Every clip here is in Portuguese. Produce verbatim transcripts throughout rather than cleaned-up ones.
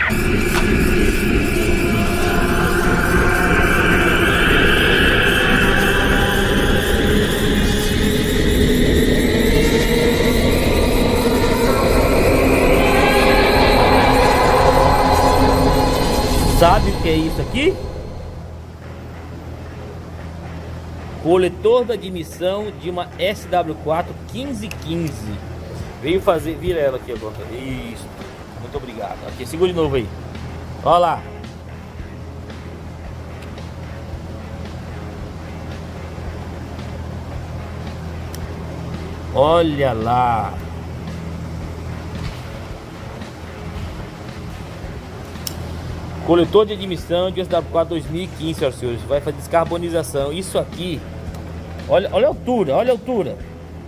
Sabe o que é isso aqui? Coletor da admissão de uma S W quatro quinze quinze. Veio fazer, vira ela aqui agora. Isso. Muito obrigado. Aqui, segura de novo aí. Olha lá. Olha lá. Coletor de admissão de S W quatro dois mil e quinze, senhoras e senhores. Vai fazer descarbonização. Isso aqui. Olha, olha a altura, olha a altura.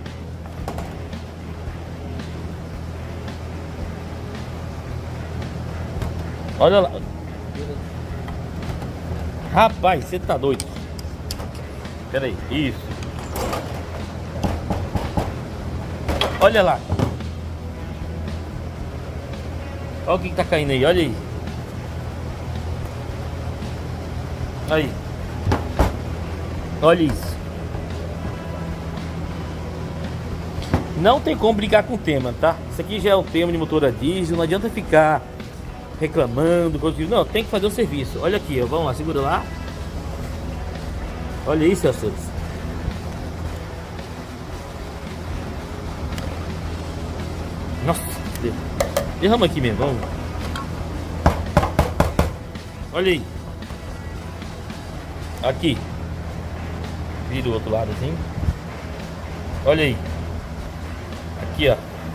Olha lá. Rapaz, você tá doido. Pera aí, isso. Olha lá. Olha o que, que tá caindo aí, olha aí. Aí. Olha isso. Não tem como brigar com o tema, tá? Isso aqui já é o tema de motor a diesel. Não adianta ficar reclamando. Não, tem que fazer o serviço. Olha aqui, ó. Vamos lá, segura lá. Olha isso, seus senhores. Nossa, derrama aqui mesmo, vamos. Olha aí. Aqui. Vira do outro lado assim. Olha aí. Aqui, ó.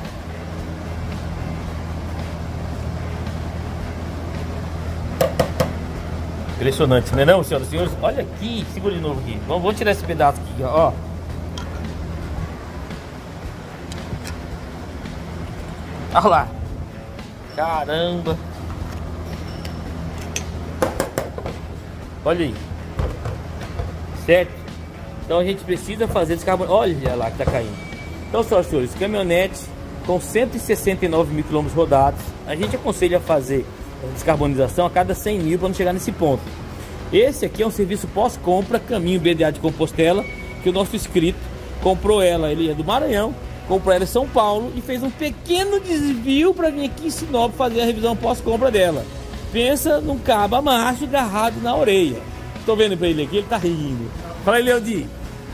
Impressionante, né não, senhoras e senhores? Olha aqui, segura de novo aqui. Vamos, vamos tirar esse pedaço aqui, ó. Olha lá. Caramba. Olha aí. Certo? Então a gente precisa fazer descarbonização. Olha lá que tá caindo. Então, senhoras e senhores, caminhonete com cento e sessenta e nove mil quilômetros rodados, a gente aconselha a fazer a descarbonização a cada cem mil para não chegar nesse ponto. Esse aqui é um serviço pós-compra, caminho B D A de Compostela, que o nosso inscrito comprou ela, ele é do Maranhão, comprou ela em São Paulo e fez um pequeno desvio para vir aqui em Sinop fazer a revisão pós-compra dela. Pensa num cabo macho agarrado na orelha. Tô vendo pra ele aqui, ele tá rindo. Fala aí, Leodi.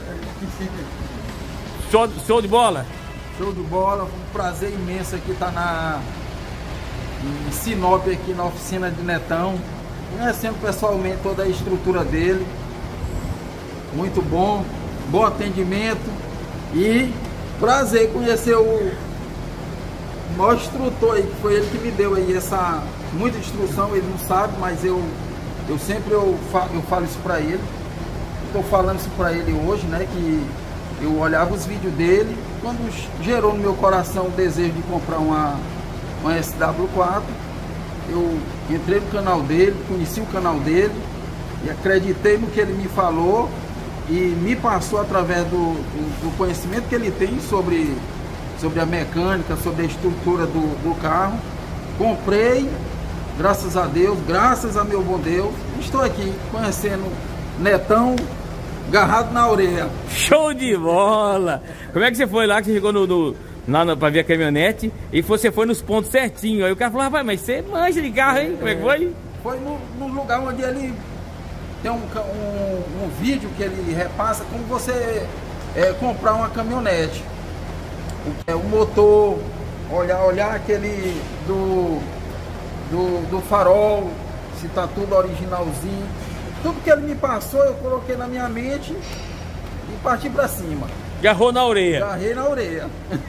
Show, show de bola? Show de bola, um prazer imenso aqui estar na em Sinop, aqui na oficina de Netão, conhecendo pessoalmente toda a estrutura dele. Muito bom, bom atendimento e prazer conhecer o maior instrutor aí, que foi ele que me deu aí essa muita instrução. Ele não sabe, mas eu eu sempre eu falo, eu falo isso para ele. Estou falando isso para ele hoje, né, que eu olhava os vídeos dele, quando gerou no meu coração o desejo de comprar uma, uma S W quatro, eu entrei no canal dele, conheci o canal dele e acreditei no que ele me falou e me passou através do, do, do conhecimento que ele tem sobre, sobre a mecânica, sobre a estrutura do, do carro. Comprei, graças a Deus, graças a meu bom Deus, estou aqui conhecendo Netão, agarrado na orelha. Show de bola! Como é que você foi lá, que você chegou no, no, lá no, pra ver a caminhonete e você foi nos pontos certinho? Aí o cara falou, rapaz, mas você manja de carro, hein? Como é que foi? Foi no, no lugar onde ele tem um, um, um vídeo que ele repassa como você é, comprar uma caminhonete. O, é, o motor, olhar, olhar aquele do, do, do farol, se tá tudo originalzinho. Tudo que ele me passou, eu coloquei na minha mente e parti pra cima. Agarrou na orelha. Agarrei na orelha.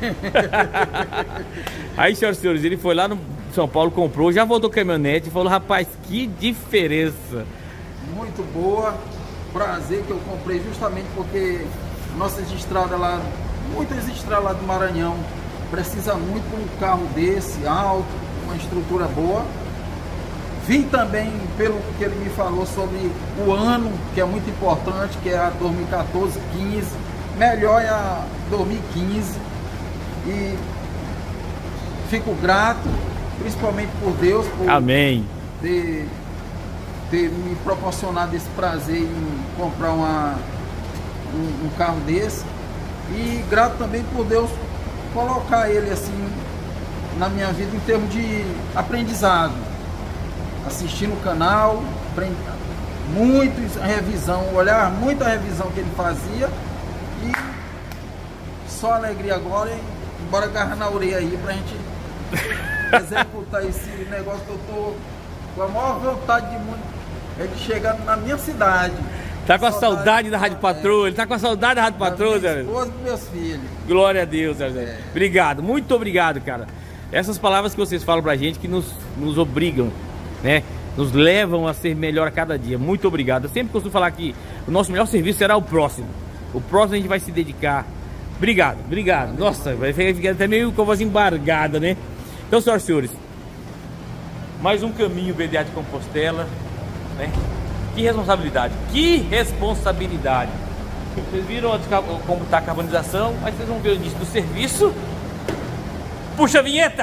Aí, senhoras e senhores, ele foi lá no São Paulo, comprou, já voltou caminhonete e falou, rapaz, que diferença. Muito boa. Prazer que eu comprei justamente porque nossas estradas lá, muitas estradas lá do Maranhão, precisa muito de um carro desse, alto, uma estrutura boa. Vi também, pelo que ele me falou sobre o ano, que é muito importante, que é a dois mil e quatorze, quinze, melhor é a dois mil e quinze, e fico grato principalmente por Deus, por Amém. Ter, ter me proporcionado esse prazer em comprar uma, um, um carro desse. E grato também por Deus colocar ele assim na minha vida em termos de aprendizado. Assistindo o canal, muito revisão, olhar muito a revisão que ele fazia e só alegria agora, hein? Bora agarrar na orelha aí pra gente executar esse negócio que eu tô com a maior vontade de muito, é de chegar na minha cidade. Tá com a saudade, saudade da Rádio Patroa, ele tá com a saudade da Rádio Patroa, Zé. Minha esposa e meus filhos. Glória a Deus, Zé. É. Obrigado, muito obrigado, cara. Essas palavras que vocês falam pra gente que nos, nos obrigam, né? Nos levam a ser melhor a cada dia. Muito obrigado. Eu sempre costumo falar que o nosso melhor serviço será o próximo. O próximo a gente vai se dedicar. Obrigado, obrigado. Nossa, vai ficar até meio com a voz embargada, né? Então, senhoras e senhores, mais um caminho B D A de Compostela, né? Que responsabilidade, que responsabilidade. Vocês viram como está a carbonização, mas vocês vão ver o início do serviço. Puxa a vinheta!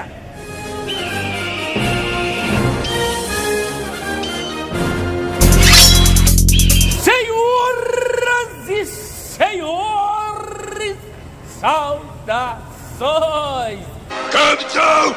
Senhoras e senhores, saudações! Capitão!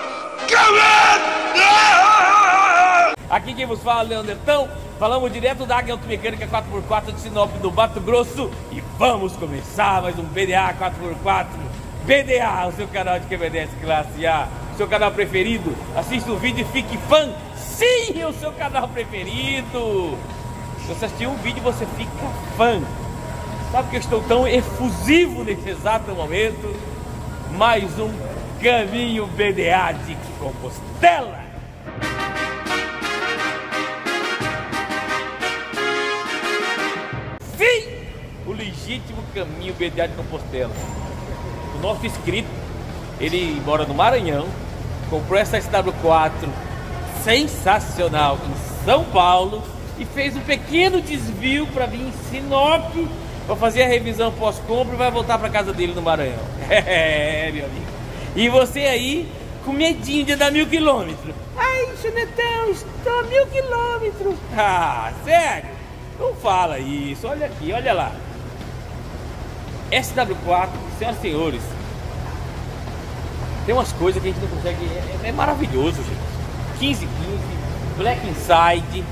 Aqui quem vos fala é Leandro Netão. Falamos direto da Águia Automecânica quatro por quatro de Sinop do Mato Grosso. E vamos começar mais um B D A quatro por quatro. B D A, o seu canal de Q B D S Classe A, seu canal preferido. Assista o vídeo e fique fã. Sim, o seu canal preferido. Se você assistir um vídeo, você fica fã. Sabe que eu estou tão efusivo nesse exato momento? Mais um caminho B D A de Compostela. Sim, o legítimo caminho B D A de Compostela. O nosso inscrito, ele mora no Maranhão, comprou essa S W quatro sensacional em São Paulo e fez um pequeno desvio para vir em Sinop para fazer a revisão pós-compra e vai voltar para casa dele no Maranhão. É, meu amigo. E você aí com medinho de dar mil quilômetros. Ai, Netão, estou a mil quilômetros. Ah, sério? Não fala isso. Olha aqui, olha lá. S W quatro, senhoras e senhores, tem umas coisas que a gente não consegue. É, é maravilhoso, gente. quinze quinze, Black Inside,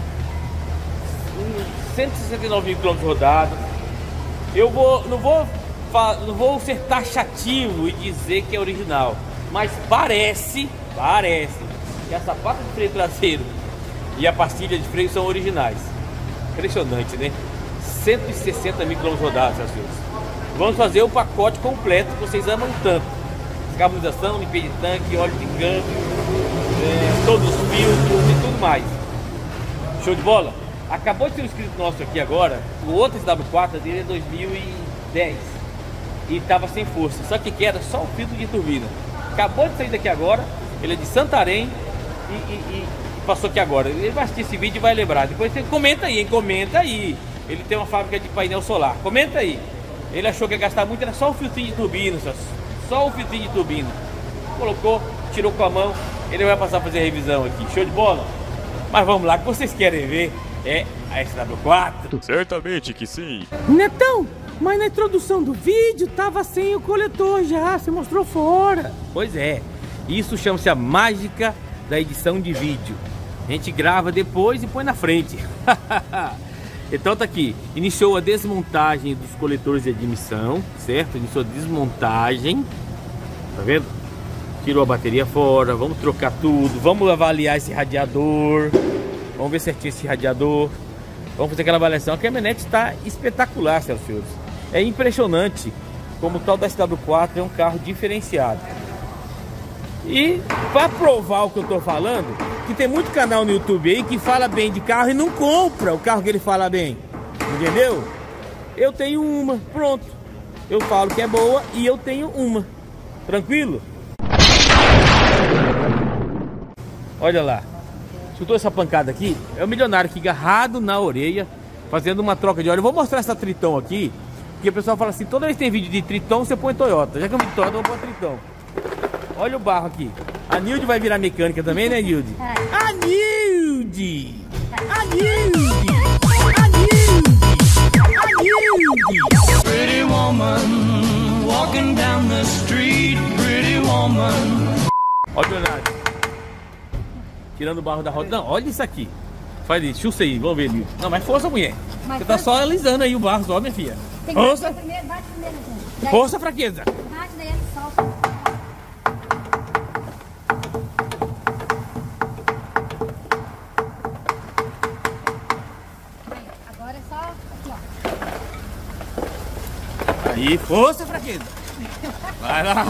cento e sessenta e nove mil quilômetros rodados. Eu vou, não vou, não vou ser taxativo e dizer que é original, mas parece, parece que a sapata de freio traseiro e a pastilha de freio são originais. Impressionante, né? cento e sessenta mil quilômetros rodados, senhoras e senhores. Vamos fazer o pacote completo que vocês amam tanto. Descarbonização, limpeza de tanque, óleo de câmbio, é, todos os filtros e tudo mais. Show de bola? Acabou de ser um inscrito nosso aqui agora. O outro S W quatro dele é dois mil e dez e estava sem força, só que era só o filtro de turbina. Acabou de sair daqui agora. Ele é de Santarém e, e, e passou aqui agora. Ele vai assistir esse vídeo e vai lembrar. Depois você comenta aí, hein? Comenta aí. Ele tem uma fábrica de painel solar. Comenta aí. Ele achou que ia gastar muito, era só o filtrinho de turbina, só, só o filtrinho de turbina. Colocou, tirou com a mão. Ele vai passar a fazer a revisão aqui. Show de bola? Mas vamos lá, o que vocês querem ver é a S W quatro. Certamente que sim. Netão, mas na introdução do vídeo tava sem o coletor já, você mostrou fora. Pois é, isso chama-se a mágica da edição de vídeo. A gente grava depois e põe na frente. Então tá aqui, iniciou a desmontagem dos coletores de admissão, certo? Iniciou a desmontagem, tá vendo? Tirou a bateria fora, vamos trocar tudo, vamos avaliar esse radiador, vamos ver certinho esse radiador, vamos fazer aquela avaliação. A caminhonete está espetacular, senhoras e senhores. É impressionante como o tal da S W quatro é um carro diferenciado. E para provar o que eu tô falando, que tem muito canal no YouTube aí que fala bem de carro e não compra o carro que ele fala bem, entendeu? Eu tenho uma, pronto. Eu falo que é boa e eu tenho uma, tranquilo? Olha lá, escutou essa pancada aqui? É o milionário aqui agarrado na orelha, fazendo uma troca de óleo. Eu vou mostrar essa Triton aqui, porque o pessoal fala assim, toda vez que tem vídeo de Triton, você põe Toyota. Já que eu vi Toyota, eu vou pôr Triton. Olha o barro aqui. A Nilde vai virar mecânica também, né, Nilde? A Nilde! A Nilde! A Nilde! A Nilde! Pretty woman, walking down the street, pretty woman. Olha o Leonardo. Tirando o barro da roda. Não, olha isso aqui. Faz isso, chuça aí, vamos ver, Nilde. Não, mas força, mulher. Mas Você tá força. só alisando aí o barro, só, minha filha. Tem que Força! bater primeiro, bate primeiro. Gente. Daí- Força, fraqueza! Bate, daí ele solta. Aí, agora é só aqui, ó. Aí, força, fraqueza! Vai lá!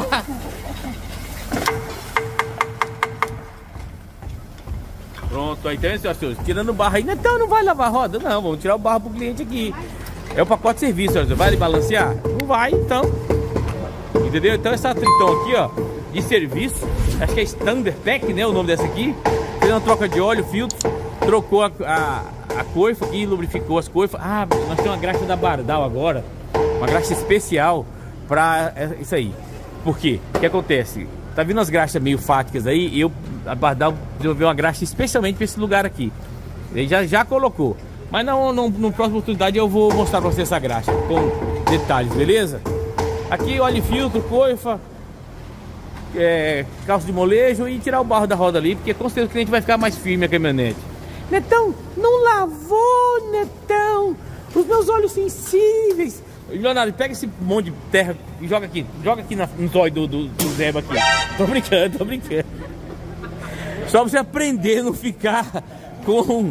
Pronto, aí então, senhores, tirando o barro aí, então não vai lavar a roda, não, vamos tirar o barro pro cliente aqui. É o pacote de serviço, senhores, vai ele balancear? Não vai, então. Entendeu? Então essa Triton aqui, ó, de serviço, acho que é Standard Pack, né, o nome dessa aqui. Fez uma troca de óleo, filtro, trocou a, a, a coifa aqui, lubrificou as coifas. Ah, nós temos uma graxa da Bardal agora, uma graxa especial pra isso aí. Por quê? O que acontece? Tá vindo as graxas meio fáticas aí, e eu, a Bardal desenvolveu uma graxa especialmente para esse lugar aqui. Ele já, já colocou. Mas não, não, no próxima oportunidade eu vou mostrar para você essa graxa com detalhes, beleza? Aqui óleo e filtro, coifa, é, calço de molejo e tirar o barro da roda ali, porque com certeza o cliente vai ficar mais firme a caminhonete. Netão, não lavou, Netão, os meus olhos sensíveis. Leonardo, pega esse monte de terra e joga aqui, joga aqui na, no zóio do, do, do Zeba aqui. Tô brincando, tô brincando. Só pra você aprender a não ficar com...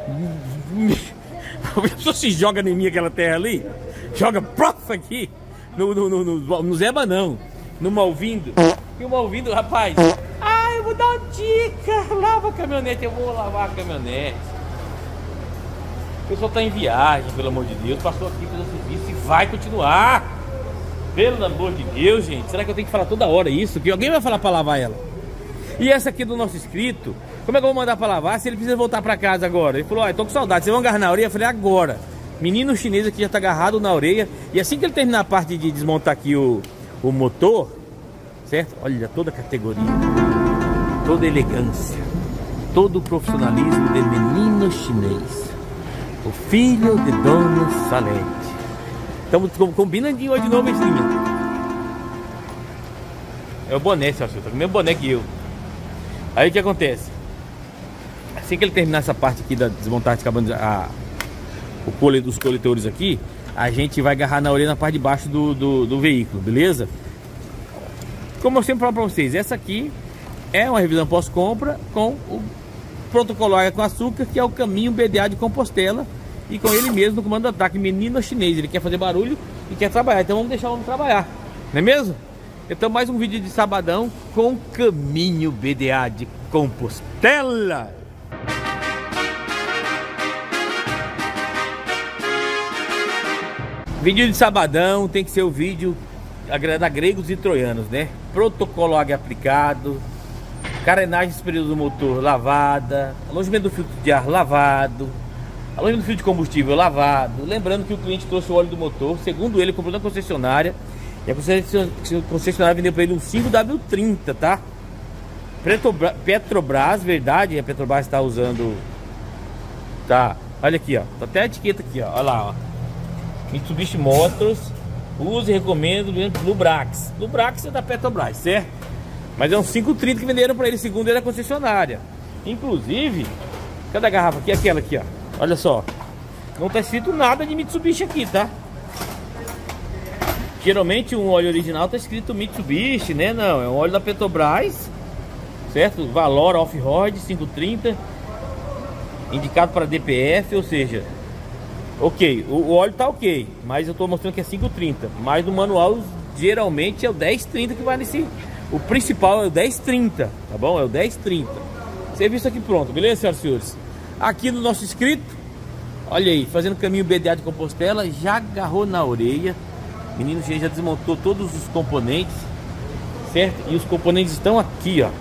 A pessoa se joga em mim aquela terra ali, joga prof aqui, no, no, no, no, no Zeba não, no Malvindo. E o Malvindo, rapaz, ah, eu vou dar uma dica, lava a caminhonete, eu vou lavar a caminhonete. O pessoal tá em viagem, pelo amor de Deus, passou aqui pelo serviço e vai continuar. Pelo amor de Deus, gente, será que eu tenho que falar toda hora isso? Que alguém vai falar pra lavar ela? E essa aqui do nosso inscrito, como é que eu vou mandar pra lavar se ele precisa voltar pra casa agora? Ele falou, ó, eu tô com saudade, vocês vão agarrar na orelha? Eu falei, agora. Menino chinês aqui já tá agarrado na orelha. E assim que ele terminar a parte de desmontar aqui o, o motor, certo? Olha, toda a categoria, toda a elegância, todo o profissionalismo de menino chinês, o filho de Dona Salete. Então combina de hoje de novo, Eslinha. É o boné, seu senhor, tá com o mesmo boné que eu. Aí o que acontece? Assim que ele terminar essa parte aqui da desmontagem, acabando a, o cole dos coletores aqui, a gente vai agarrar na orelha na parte de baixo do, do, do veículo, beleza? Como eu sempre falo pra vocês, essa aqui é uma revisão pós-compra com o protocolo Água com Açúcar, que é o caminho B D A de Compostela, e com ele mesmo no comando de ataque, menino chinês. Ele quer fazer barulho e quer trabalhar, então vamos deixar o homem trabalhar, não é mesmo? Então mais um vídeo de sabadão com caminho B D A de Compostela. Vídeo de sabadão tem que ser o vídeo da gregos e troianos, né? Protocolo água aplicado, carenagem superior do motor lavada, alongamento do filtro de ar lavado, alongamento do filtro de combustível lavado. Lembrando que o cliente trouxe o óleo do motor, segundo ele, comprou na concessionária. E a concessionária vendeu para ele um cinco W trinta, tá? Petrobras, verdade, a Petrobras está usando. Tá, olha aqui, ó. Tá até a etiqueta aqui, ó. Olha lá, ó. Mitsubishi Motors, use e recomendo Lubrax. Lubrax é da Petrobras, certo? Mas é um cinco trinta que venderam para ele, segundo ele, a concessionária. Inclusive, cada garrafa aqui, aquela aqui, ó. Olha só. Não tá escrito nada de Mitsubishi aqui, tá? Geralmente um óleo original tá escrito Mitsubishi, né? Não, é um óleo da Petrobras, certo? Valor Off-Road cinco trinta, indicado para D P F, ou seja, ok, o, o óleo tá ok, mas eu tô mostrando que é cinco trinta, mas no manual geralmente é o dez trinta que vai nesse, o principal é o dez trinta, tá bom? É o dez trinta. Serviço aqui pronto, beleza, senhoras e senhores? Aqui no nosso inscrito, olha aí, fazendo caminho B D A de Compostela, já agarrou na orelha. Menino já desmontou todos os componentes, certo? E os componentes estão aqui, ó.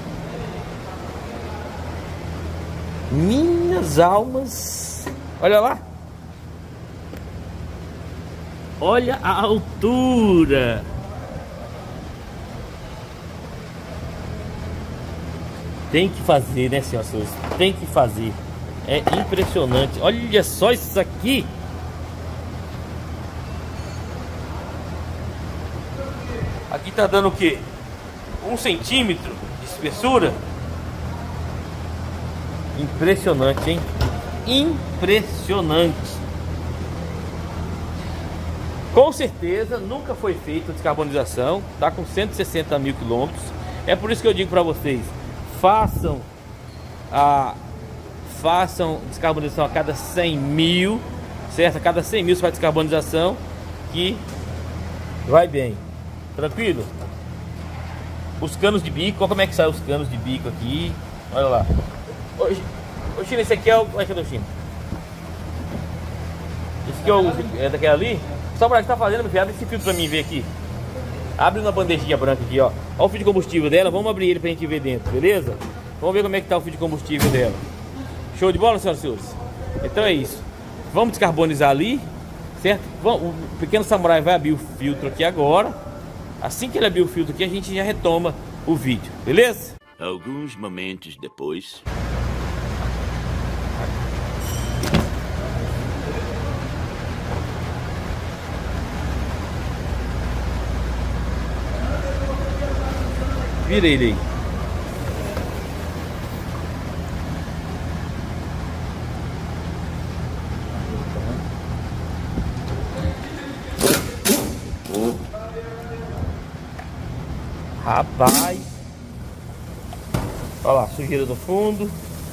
Minhas almas. Olha lá. Olha a altura. Tem que fazer, né, senhoras e senhores? Tem que fazer. É impressionante. Olha só isso aqui. Aqui tá dando o quê? Um centímetro de espessura. Impressionante, hein? Impressionante. Com certeza nunca foi feita descarbonização. Tá com cento e sessenta mil quilômetros. É por isso que eu digo para vocês: façam a façam descarbonização a cada cem mil, certo? A cada cem mil você faz descarbonização, que vai bem. Tranquilo? Os canos de bico, olha como é que sai os canos de bico aqui. Olha lá. Ô, ô China, esse aqui é o... Olha aqui do China. Esse aqui é, o... é daquela ali. Só para que tá fazendo, meu filho, abre esse filtro pra mim ver aqui. Abre uma bandejinha branca aqui, ó. Olha o fio de combustível dela, vamos abrir ele pra gente ver dentro, beleza? Vamos ver como é que tá o fio de combustível dela. Show de bola, senhoras e senhores? Então é isso. Vamos descarbonizar ali, certo? Vamos, o pequeno samurai vai abrir o filtro aqui agora. Assim que ele abrir o filtro aqui, a gente já retoma o vídeo, beleza? Alguns momentos depois. Vira ele aí. Rapaz, olha lá, sujeira do fundo.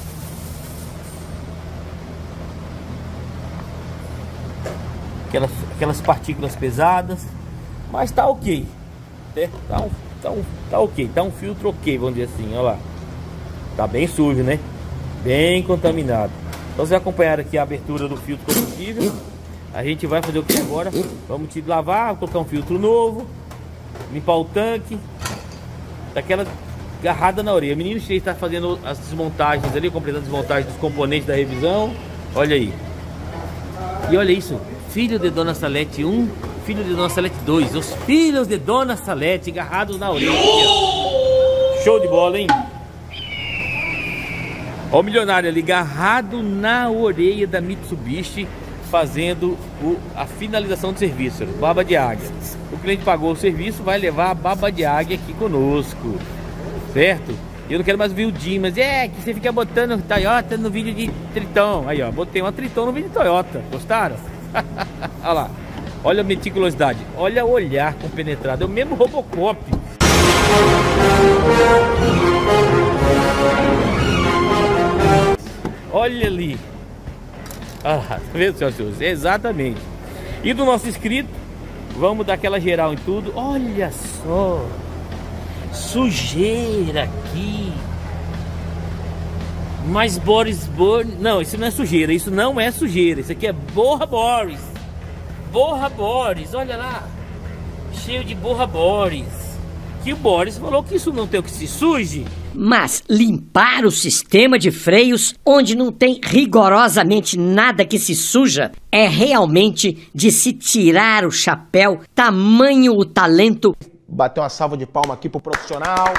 Aquelas, aquelas partículas pesadas. Mas tá ok, né? Tá, um, tá, um, tá ok, tá um filtro ok, vamos dizer assim, olha lá. Tá bem sujo, né? Bem contaminado. Então vocês acompanharam aqui a abertura do filtro combustível. A gente vai fazer o que agora? Vamos te lavar, colocar um filtro novo, limpar o tanque. Daquela agarrada na orelha. O menino está fazendo as desmontagens ali, completando a desmontagem dos componentes da revisão. Olha aí. E olha isso. Filho de Dona Salete um, filho de Dona Salete dois. Os filhos de Dona Salete agarrados na orelha. Show de bola, hein? Olha o milionário ali agarrado na orelha da Mitsubishi, fazendo o, a finalização do serviço. Baba de águia. O cliente pagou o serviço, vai levar a baba de águia aqui conosco, certo? Eu não quero mais ver o Dimas. É, que você fica botando Toyota no vídeo de Triton. Aí, ó, botei uma Triton no vídeo de Toyota. Gostaram? Olha lá. Olha a meticulosidade. Olha o olhar compenetrado. É o mesmo Robocop. Olha ali. Ah, tá vendo, senhoras e senhores? Exatamente. E do nosso inscrito, vamos dar aquela geral em tudo. Olha só, sujeira aqui. Mas Boris Boris, não, isso não é sujeira. Isso não é sujeira. Isso aqui é borra Boris. Borra Boris, olha lá. Cheio de borra Boris. Que o Boris falou que isso não tem o que se suje. Mas limpar o sistema de freios, onde não tem rigorosamente nada que se suja, é realmente de se tirar o chapéu, tamanho o talento. Bateu uma salva de palma aqui pro profissional.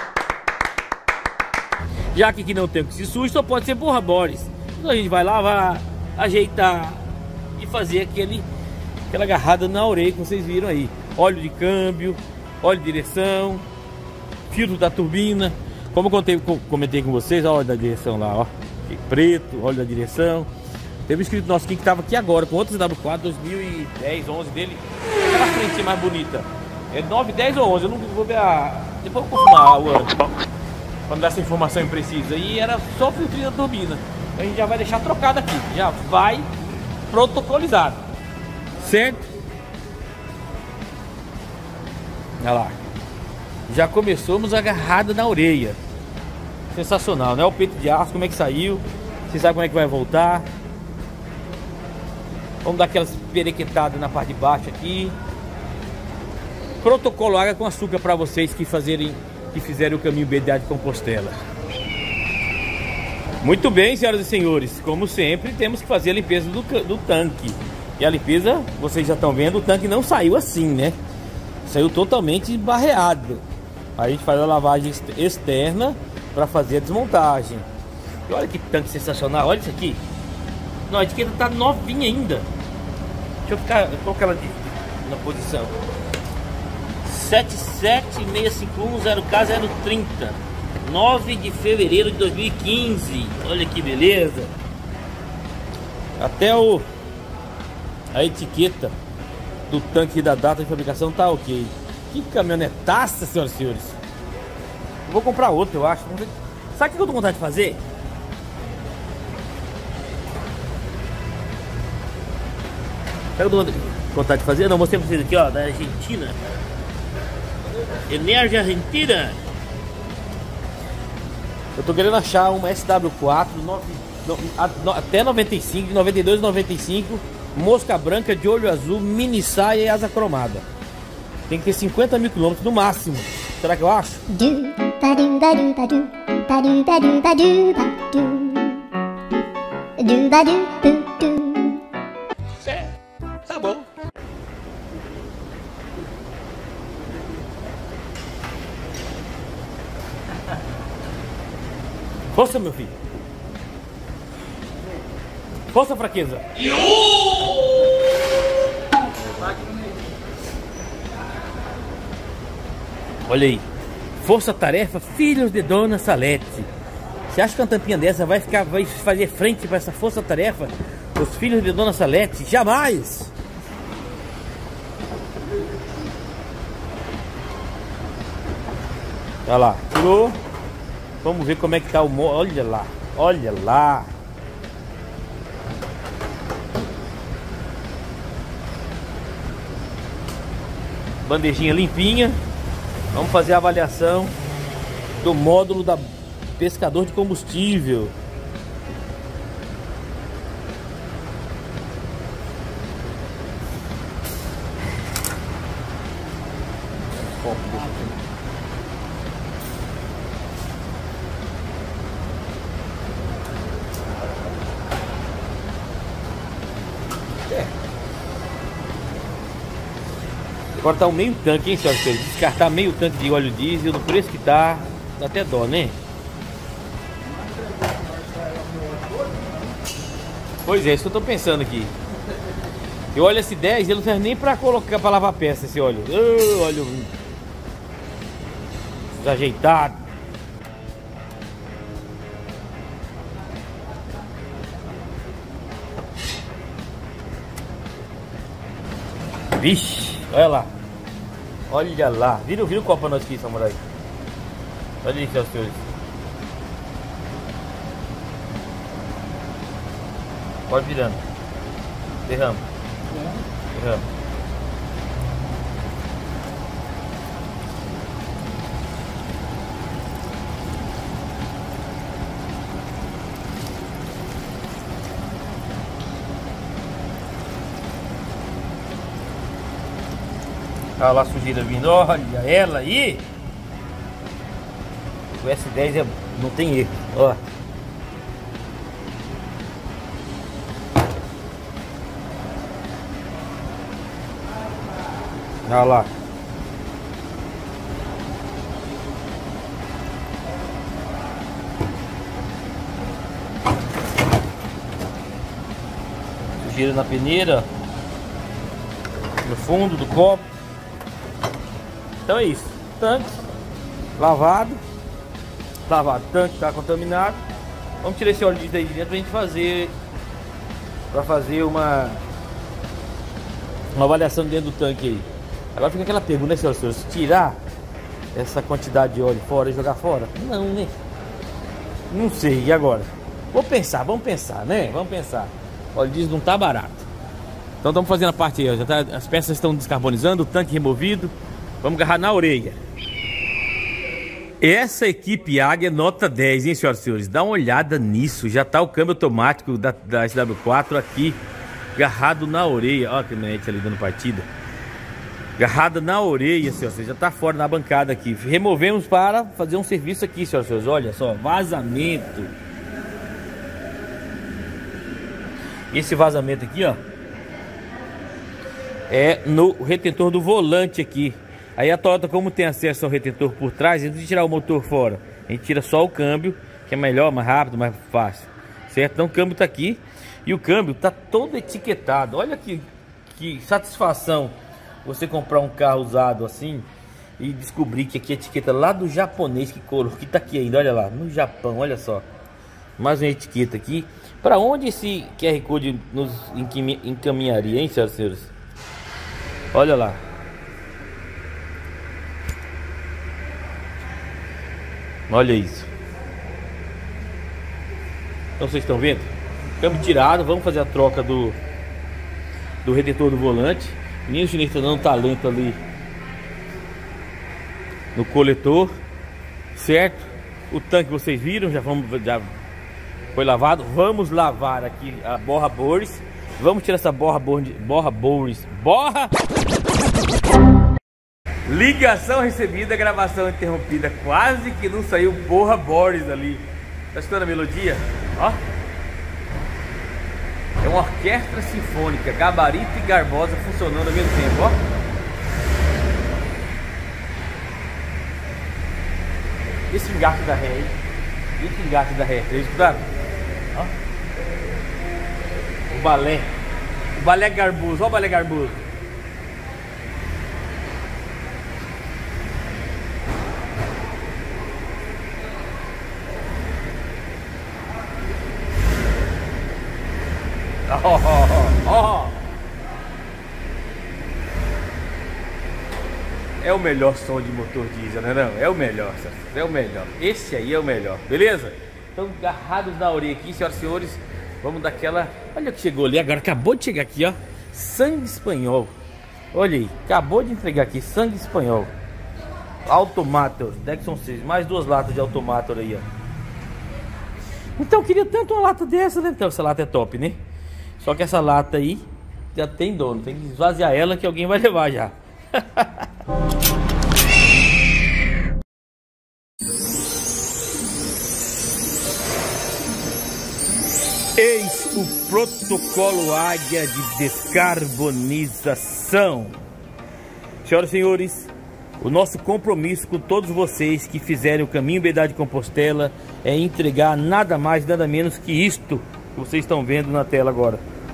Já que aqui não tem o que se suja, só pode ser borra Boris. Então a gente vai lavar, ajeitar e fazer aquele, aquela agarrada na orelha que vocês viram aí. Óleo de câmbio, óleo de direção, filtro da turbina. Como eu contei, comentei com vocês, olha o óleo da direção lá, ó. Preto, óleo da direção. Teve um inscrito nosso aqui que estava aqui agora com outro W quatro dois mil e dez, onze dele. Aquela frente mais bonita. É nove, dez ou onze, eu não vou ver a... Depois eu vou confirmar o ano, para não dar essa informação imprecisa. E era só o filtrinho da turbina. A gente já vai deixar trocado aqui. Já vai protocolizado. Certo? Olha lá. Já começamos agarrado na orelha. Sensacional, né? O peito de aço, como é que saiu. Você sabe como é que vai voltar. Vamos dar aquelas perequetadas na parte de baixo aqui. Protocolo água com açúcar para vocês que fazerem, que fizerem o caminho B D A de Compostela. Muito bem, senhoras e senhores. Como sempre, temos que fazer a limpeza do, do tanque. E a limpeza, vocês já estão vendo, o tanque não saiu assim, né? Saiu totalmente barreado. A gente faz a lavagem externa para fazer a desmontagem. E olha que tanque sensacional, olha isso aqui. Não, a etiqueta tá novinha ainda. Deixa eu ficar, colocar ela de, na posição. sete sete seis cinco um zero K zero trinta, nove de fevereiro de dois mil e quinze. Olha que beleza. Até o a etiqueta do tanque da data de fabricação tá ok. Que caminhonetaça, senhoras e senhores. Eu vou comprar outro, eu acho. Sabe o que eu tô com vontade de fazer? Sabe o que eu tô com vontade de fazer? Não, mostrei pra vocês aqui, ó, da Argentina. Energia Argentina. Eu tô querendo achar uma S W quatro nove, no, a, no, até noventa e cinco, de noventa e dois a noventa e cinco, mosca branca de olho azul, mini saia e asa cromada. Tem que ter cinquenta mil quilômetros no máximo. Será que eu acho? É, tá bom. Força, meu filho. Força, fraqueza. Olha aí. Força tarefa, filhos de Dona Salete. Você acha que uma tampinha dessa vai ficar, vai fazer frente para essa força tarefa? Os filhos de Dona Salete? Jamais! Olha lá, tirou. Vamos ver como é que tá o mo... Olha lá, olha lá. Bandejinha limpinha. Vamos fazer a avaliação do módulo da pescador de combustível. Agora tá o meio tanque, hein, senhoras e senhores? Descartar meio tanque de óleo diesel, no preço que tá, dá até dó, né? Pois é, isso que eu tô pensando aqui. Eu olho esse dez, ele não serve nem pra colocar, pra lavar peça, esse óleo. Oh, óleo desajeitado. Vixe. Olha lá. Olha lá. Vira, vira o copo pra nós aqui, samurai. Olha isso, senhores. Pode virando. Derrama. Derrama. Olha lá a sujeira vindo, olha ela aí. O S dez é, não tem erro, ó. Olha lá. Sujeira na peneira, no fundo do copo. Então é isso, tanque lavado, lavado, tanque está contaminado. Vamos tirar esse óleo de daí de dentro pra gente fazer, para fazer uma uma avaliação dentro do tanque aí. Agora fica aquela pergunta, né, senhoras e senhores, tirar essa quantidade de óleo fora e jogar fora? Não, né? Não sei, e agora? Vou pensar, vamos pensar, né? Vamos pensar. O óleo diesel não tá barato. Então estamos fazendo a parte aí, ó. Já tá, as peças estão descarbonizando, o tanque removido. Vamos agarrar na orelha. Essa equipe Águia nota dez, hein, senhoras e senhores? Dá uma olhada nisso. Já tá o câmbio automático da, da S W quatro aqui, agarrado na orelha. Olha a caminhonete ali dando partida. Agarrada na orelha, senhoras e senhores. Já tá fora na bancada aqui. Removemos para fazer um serviço aqui, senhoras e senhores. Olha só, vazamento. Esse vazamento aqui, ó, é no retentor do volante aqui. Aí a Toyota, como tem acesso ao retentor por trás, antes de tirar o motor fora, A gente tira só o câmbio, que é melhor, mais rápido, mais fácil, certo? Então o câmbio tá aqui e o câmbio tá todo etiquetado. Olha que, que satisfação você comprar um carro usado assim e descobrir que aqui é etiqueta lá do japonês que colou, que tá aqui ainda, olha lá, no Japão, olha só. Mais uma etiqueta aqui. Para onde esse Q R Code nos encaminharia, hein, senhoras e senhores? Olha lá. Olha isso. Então vocês estão vendo? Câmbio tirado, vamos fazer a troca do do retentor do volante. O menino chinês está dando talento ali no coletor, certo? O tanque vocês viram, já vamos já foi lavado. Vamos lavar aqui a borra bores. Vamos tirar essa borra bores, borra bores, borra. Ligação recebida, gravação interrompida. Quase que não saiu borra bores ali. Tá escutando a melodia? Ó. É uma orquestra sinfônica, gabarito e garbosa funcionando ao mesmo tempo, ó. Esse engate da ré aí. Esse engate da ré, vocês escutaram? Ó. O balé. O balé garboso, ó o balé garboso. Oh, oh, oh. É o melhor som de motor diesel, né? Não, é o melhor, é o melhor. Esse aí é o melhor, beleza? Então, agarrados na orelha aqui, senhoras e senhores, vamos dar aquela. Olha que chegou ali, agora acabou de chegar aqui, ó. Sangue espanhol. Olha aí, acabou de entregar aqui, sangue espanhol. Automator, Dexon seis, mais duas latas de Automator aí, ó. Então, eu queria tanto uma lata dessa, né? Então, essa lata é top, né? Só que essa lata aí já tem dono, tem que esvaziar ela que alguém vai levar já. Eis o protocolo Águia de descarbonização. Senhoras e senhores, o nosso compromisso com todos vocês que fizerem o caminho Piedade de Compostela é entregar nada mais, nada menos que isto que vocês estão vendo na tela agora.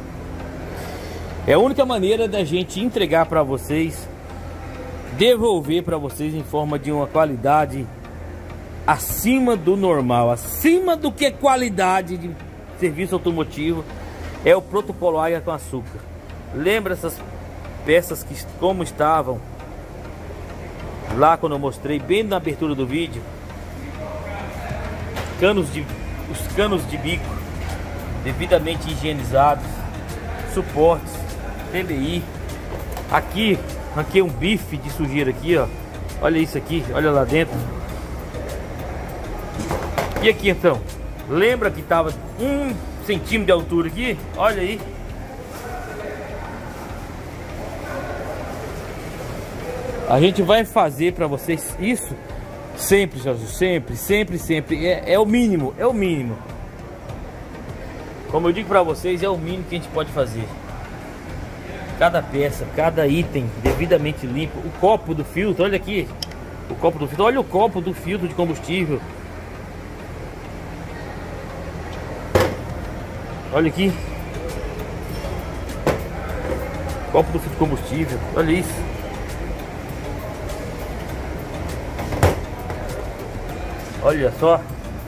É a única maneira da gente entregar para vocês, devolver para vocês em forma de uma qualidade acima do normal, acima do que é qualidade de serviço automotivo. É o protocolo Águia com açúcar. Lembra essas peças que como estavam lá quando eu mostrei bem na abertura do vídeo? Canos de, os canos de bico devidamente higienizados, suportes, T B I. Aqui, aqui é um bife de sujeira aqui, ó. Olha isso aqui, olha lá dentro. E aqui então, lembra que tava um centímetro de altura aqui? Olha aí. A gente vai fazer para vocês isso sempre, Jorge, sempre, sempre, sempre. É, é o mínimo, é o mínimo. Como eu digo para vocês, é o mínimo que a gente pode fazer. Cada peça, cada item devidamente limpo. O copo do filtro, olha aqui. O copo do filtro, olha o copo do filtro de combustível. Olha aqui. Copo do filtro de combustível, olha isso. Olha só.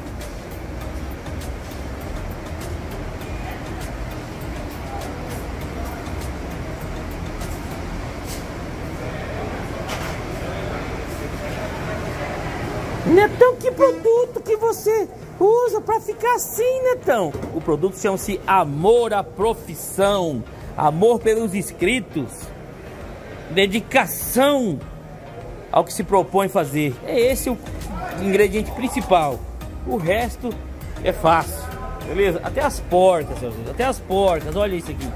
Netão, que produto que você usa para ficar assim, Netão? O produto chama-se Amor à Profissão. Amor pelos inscritos. Dedicação ao que se propõe fazer. É esse o ingrediente principal. O resto é fácil, beleza? Até as porcas, até as porcas, olha isso aqui.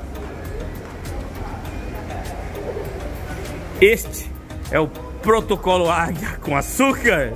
Este é o protocolo Águia com açúcar.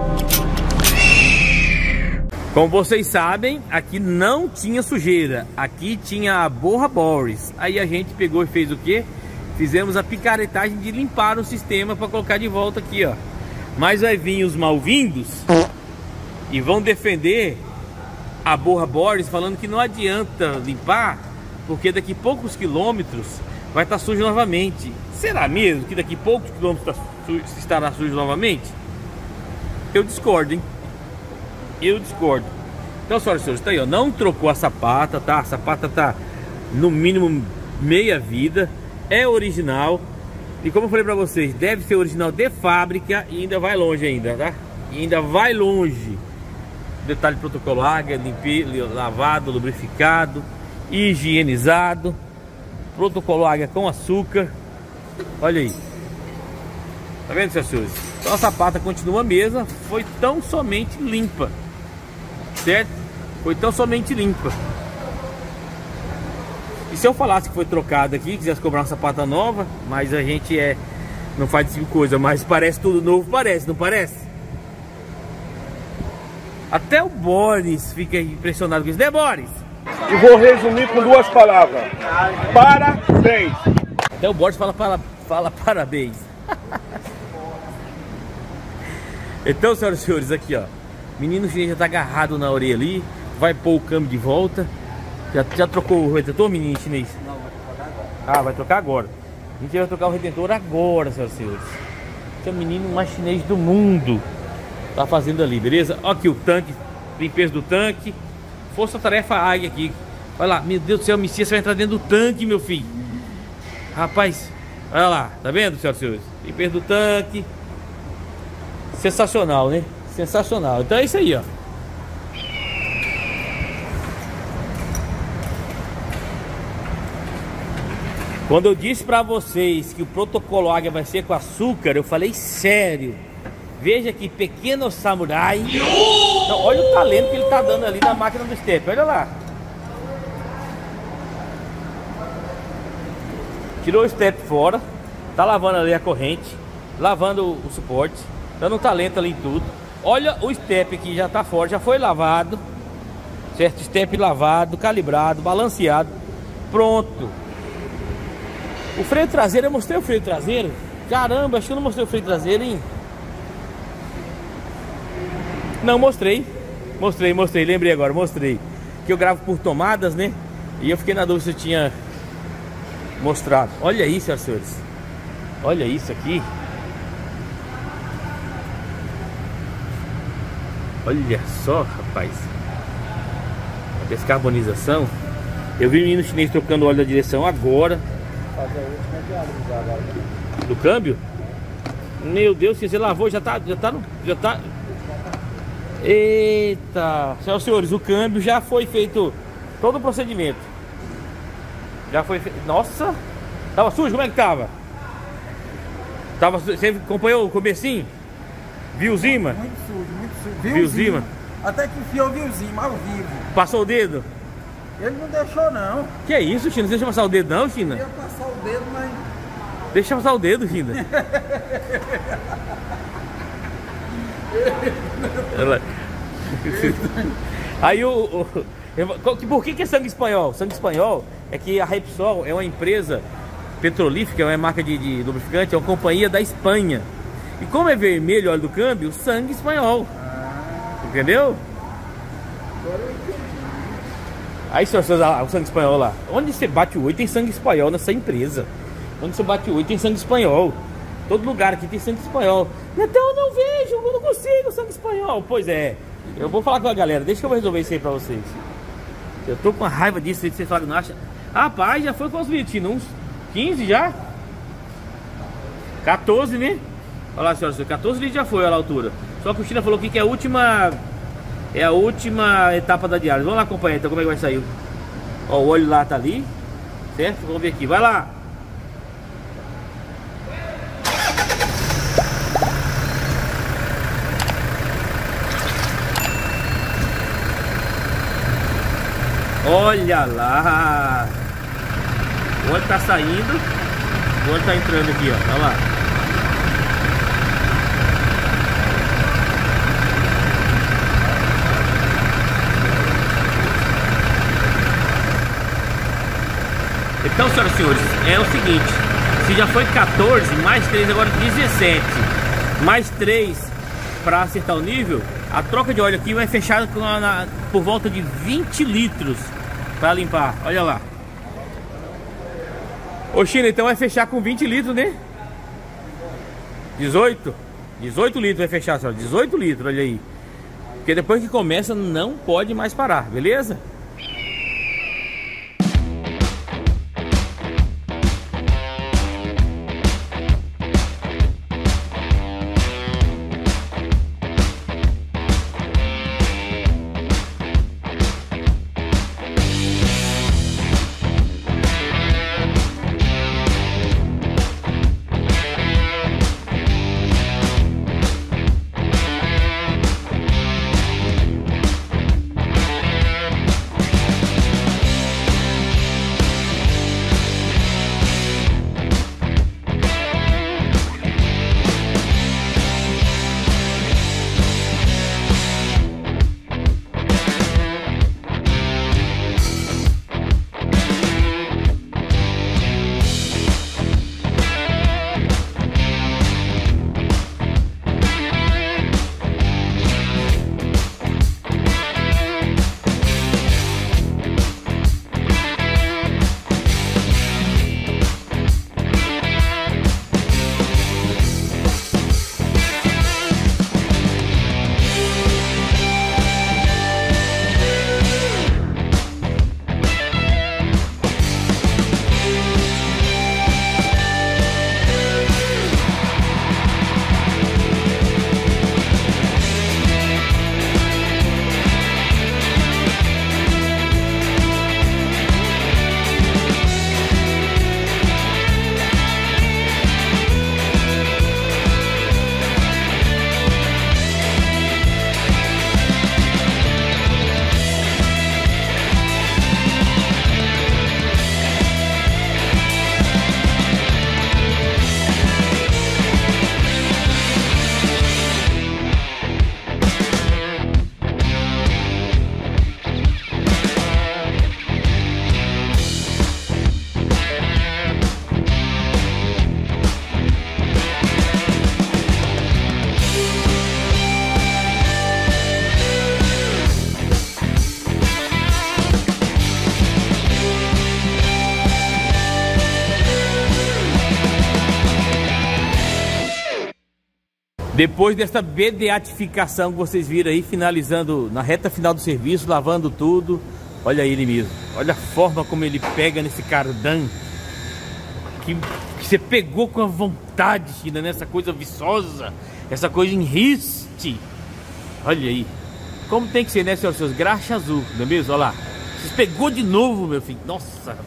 Como vocês sabem, aqui não tinha sujeira, aqui tinha a borra Boris. Aí a gente pegou e fez o que? Fizemos a picaretagem de limpar o sistema para colocar de volta aqui, ó. Mas vai vir os mal-vindos E vão defender a Borra Boris falando que não adianta limpar, porque daqui a poucos quilômetros vai estar sujo novamente. Será mesmo que daqui a poucos quilômetros tá sujo, estará sujo novamente? Eu discordo, hein? Eu discordo. Então, senhoras e senhores, tá aí, ó. Não trocou a sapata, tá? A sapata tá no mínimo meia vida. É original. E como eu falei pra vocês, deve ser original de fábrica e ainda vai longe ainda, tá? E ainda vai longe. Detalhe protocolo Águia, limpeza, lavado, lubrificado, higienizado. Protocolo Águia com açúcar. Olha aí. Tá vendo, senhoras e senhores? Então a sapata continua a mesma. Foi tão somente limpa. Certo? Foi tão somente limpa. E se eu falasse que foi trocado aqui, quisesse cobrar uma sapata nova, mas a gente é não faz tipo coisa, mas parece tudo novo, parece, não parece? Até o Boris fica impressionado com isso, né, Boris? E vou resumir com duas palavras: parabéns. Até o Boris fala, fala, fala parabéns. Então, senhoras e senhores, aqui ó, menino chinês já tá agarrado na orelha ali. Vai pôr o câmbio de volta. Já, já trocou o retentor, menino chinês? Não, vai trocar agora. Ah, vai trocar agora. A gente vai trocar o retentor agora, senhoras e senhores. Esse é o menino mais chinês do mundo. Tá fazendo ali, beleza? Ó aqui o tanque, limpeza do tanque. Força tarefa Águia aqui. Vai lá, meu Deus do céu, Messias, você vai entrar dentro do tanque, meu filho. Rapaz, olha lá, tá vendo, senhoras e senhores? Limpeza do tanque. Sensacional, né? Sensacional. Então é isso aí, ó. Quando eu disse pra vocês que o protocolo Águia vai ser com açúcar, eu falei sério. Veja que pequeno samurai. Não, olha o talento que ele tá dando ali na máquina do step. Olha lá. Tirou o step fora. Tá lavando ali a corrente. Lavando o suporte. Dando um talento ali em tudo. Olha o step aqui, já tá fora. Já foi lavado. Certo? Step lavado, calibrado, balanceado. Pronto. O freio traseiro, eu mostrei o freio traseiro. Caramba, acho que eu não mostrei o freio traseiro, hein? Não, mostrei. Mostrei, mostrei, lembrei agora, mostrei. Que eu gravo por tomadas, né? E eu fiquei na dúvida se eu tinha mostrado. Olha isso, senhoras e senhores. Olha isso aqui. Olha só, rapaz. A descarbonização. Eu vi o menino chinês trocando o óleo da direção agora. Do câmbio? Meu Deus, você lavou, já tá, já tá, no, já tá. Eita, senhoras e senhores, o câmbio já foi feito todo o procedimento. Já foi feito. Nossa, tava sujo, como é que tava? Tava, você acompanhou o comecinho? Viu Zima? Muito sujo, muito sujo. Viu Zima? Até que enfiou o Viu Zima ao vivo. Passou o dedo? Ele não deixou não. Que é isso, China? Não deixa passar o dedo não, China? Eu ia passar o dedo, mas... Deixa passar o dedo, China. Ela... Aí o, o... Por que que é sangue espanhol? Sangue espanhol é que a Repsol é uma empresa petrolífica, é uma marca de, de lubrificante, é uma companhia da Espanha. E como é vermelho o óleo do câmbio, sangue espanhol. Entendeu? Aí, senhor, o sangue espanhol lá. Onde você bate o olho tem sangue espanhol nessa empresa. Onde você bate o olho tem sangue espanhol. Todo lugar aqui tem sangue espanhol. Então eu não vejo, eu não consigo sangue espanhol. Pois é, eu vou falar com a galera. Deixa que eu vou resolver isso aí pra vocês. Eu tô com uma raiva disso aí que vocês falam que não acham. Rapaz, já foi quantos litros? Uns quinze já? quatorze, né? Olha lá, senhora, quatorze litros já foi, olha lá a altura. Só que o China falou aqui que é a última... É a última etapa da diálise. Vamos lá acompanhar então como é que vai sair. Ó, o olho lá tá ali. Certo? Vamos ver aqui. Vai lá. Olha lá. O óleo tá saindo. O óleo tá entrando aqui, ó. Olha lá. Então, senhoras e senhores, é o seguinte. Se já foi quatorze, mais três agora dezessete. Mais três para acertar o nível. A troca de óleo aqui vai fechar com a, na, por volta de vinte litros para limpar. Olha lá. Ô China, então vai fechar com vinte litros, né? dezoito? dezoito litros vai fechar, só. dezoito litros, olha aí. Porque depois que começa não pode mais parar, beleza? Depois dessa beatificação que vocês viram aí, finalizando na reta final do serviço, lavando tudo. Olha ele mesmo. Olha a forma como ele pega nesse cardan. Que, que você pegou com a vontade, China, nessa coisa viçosa. Essa coisa em riste. Olha aí. Como tem que ser, né, senhores? Seus graxa azul, não é mesmo? Olha lá. Vocês pegou de novo, meu filho. Nossa.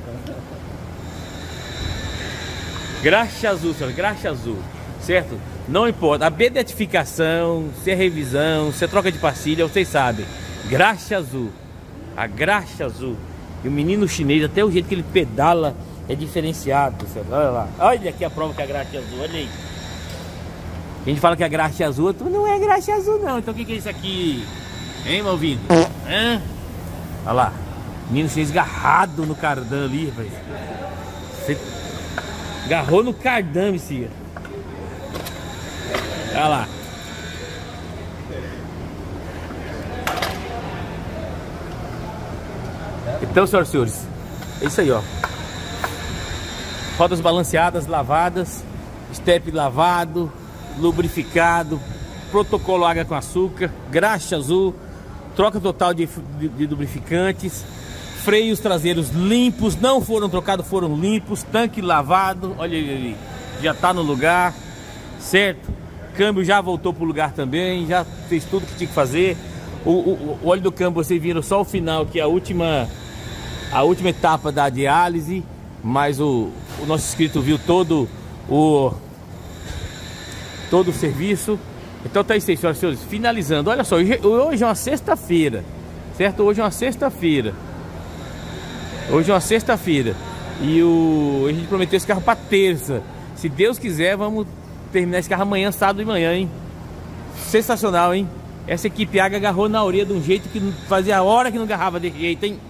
Graxa azul, senhores. Graxa azul. Certo? Não importa, a beatificação, se é revisão, se é troca de pastilha, vocês sabem. Graxa azul, a graxa azul. E o menino chinês, até o jeito que ele pedala é diferenciado, certo? Olha lá, olha aqui a prova que é a graxa azul, olha aí. A gente fala que a graxa azul, não é graxa azul não, então o que, que é isso aqui? Hein, Malvindo? Hã? Olha lá, menino chinês agarrado no cardan ali, rapaz. Você agarrou no cardan, Messias. Olha lá. Então, senhoras e senhores, é isso aí, ó. Rodas balanceadas, lavadas, step lavado, lubrificado, protocolo água com açúcar, graxa azul, troca total de, de, de lubrificantes, freios traseiros limpos, não foram trocados, foram limpos, tanque lavado, olha ele ali, já tá no lugar, certo? Câmbio já voltou pro lugar também, já fez tudo que tinha que fazer. O, o, o óleo do câmbio, vocês viram só o final, que é a última, a última etapa da diálise, mas o, o nosso inscrito viu todo o, todo o serviço. Então tá isso aí, senhoras e senhores, finalizando. Olha só, hoje, hoje é uma sexta-feira, certo? Hoje é uma sexta-feira. Hoje é uma sexta-feira. E o, a gente prometeu esse carro para terça. Se Deus quiser, vamos terminar esse carro amanhã, sábado de manhã, hein? Sensacional, hein? Essa equipe Águia agarrou na orelha de um jeito que fazia a hora que não agarrava desse jeito, hein?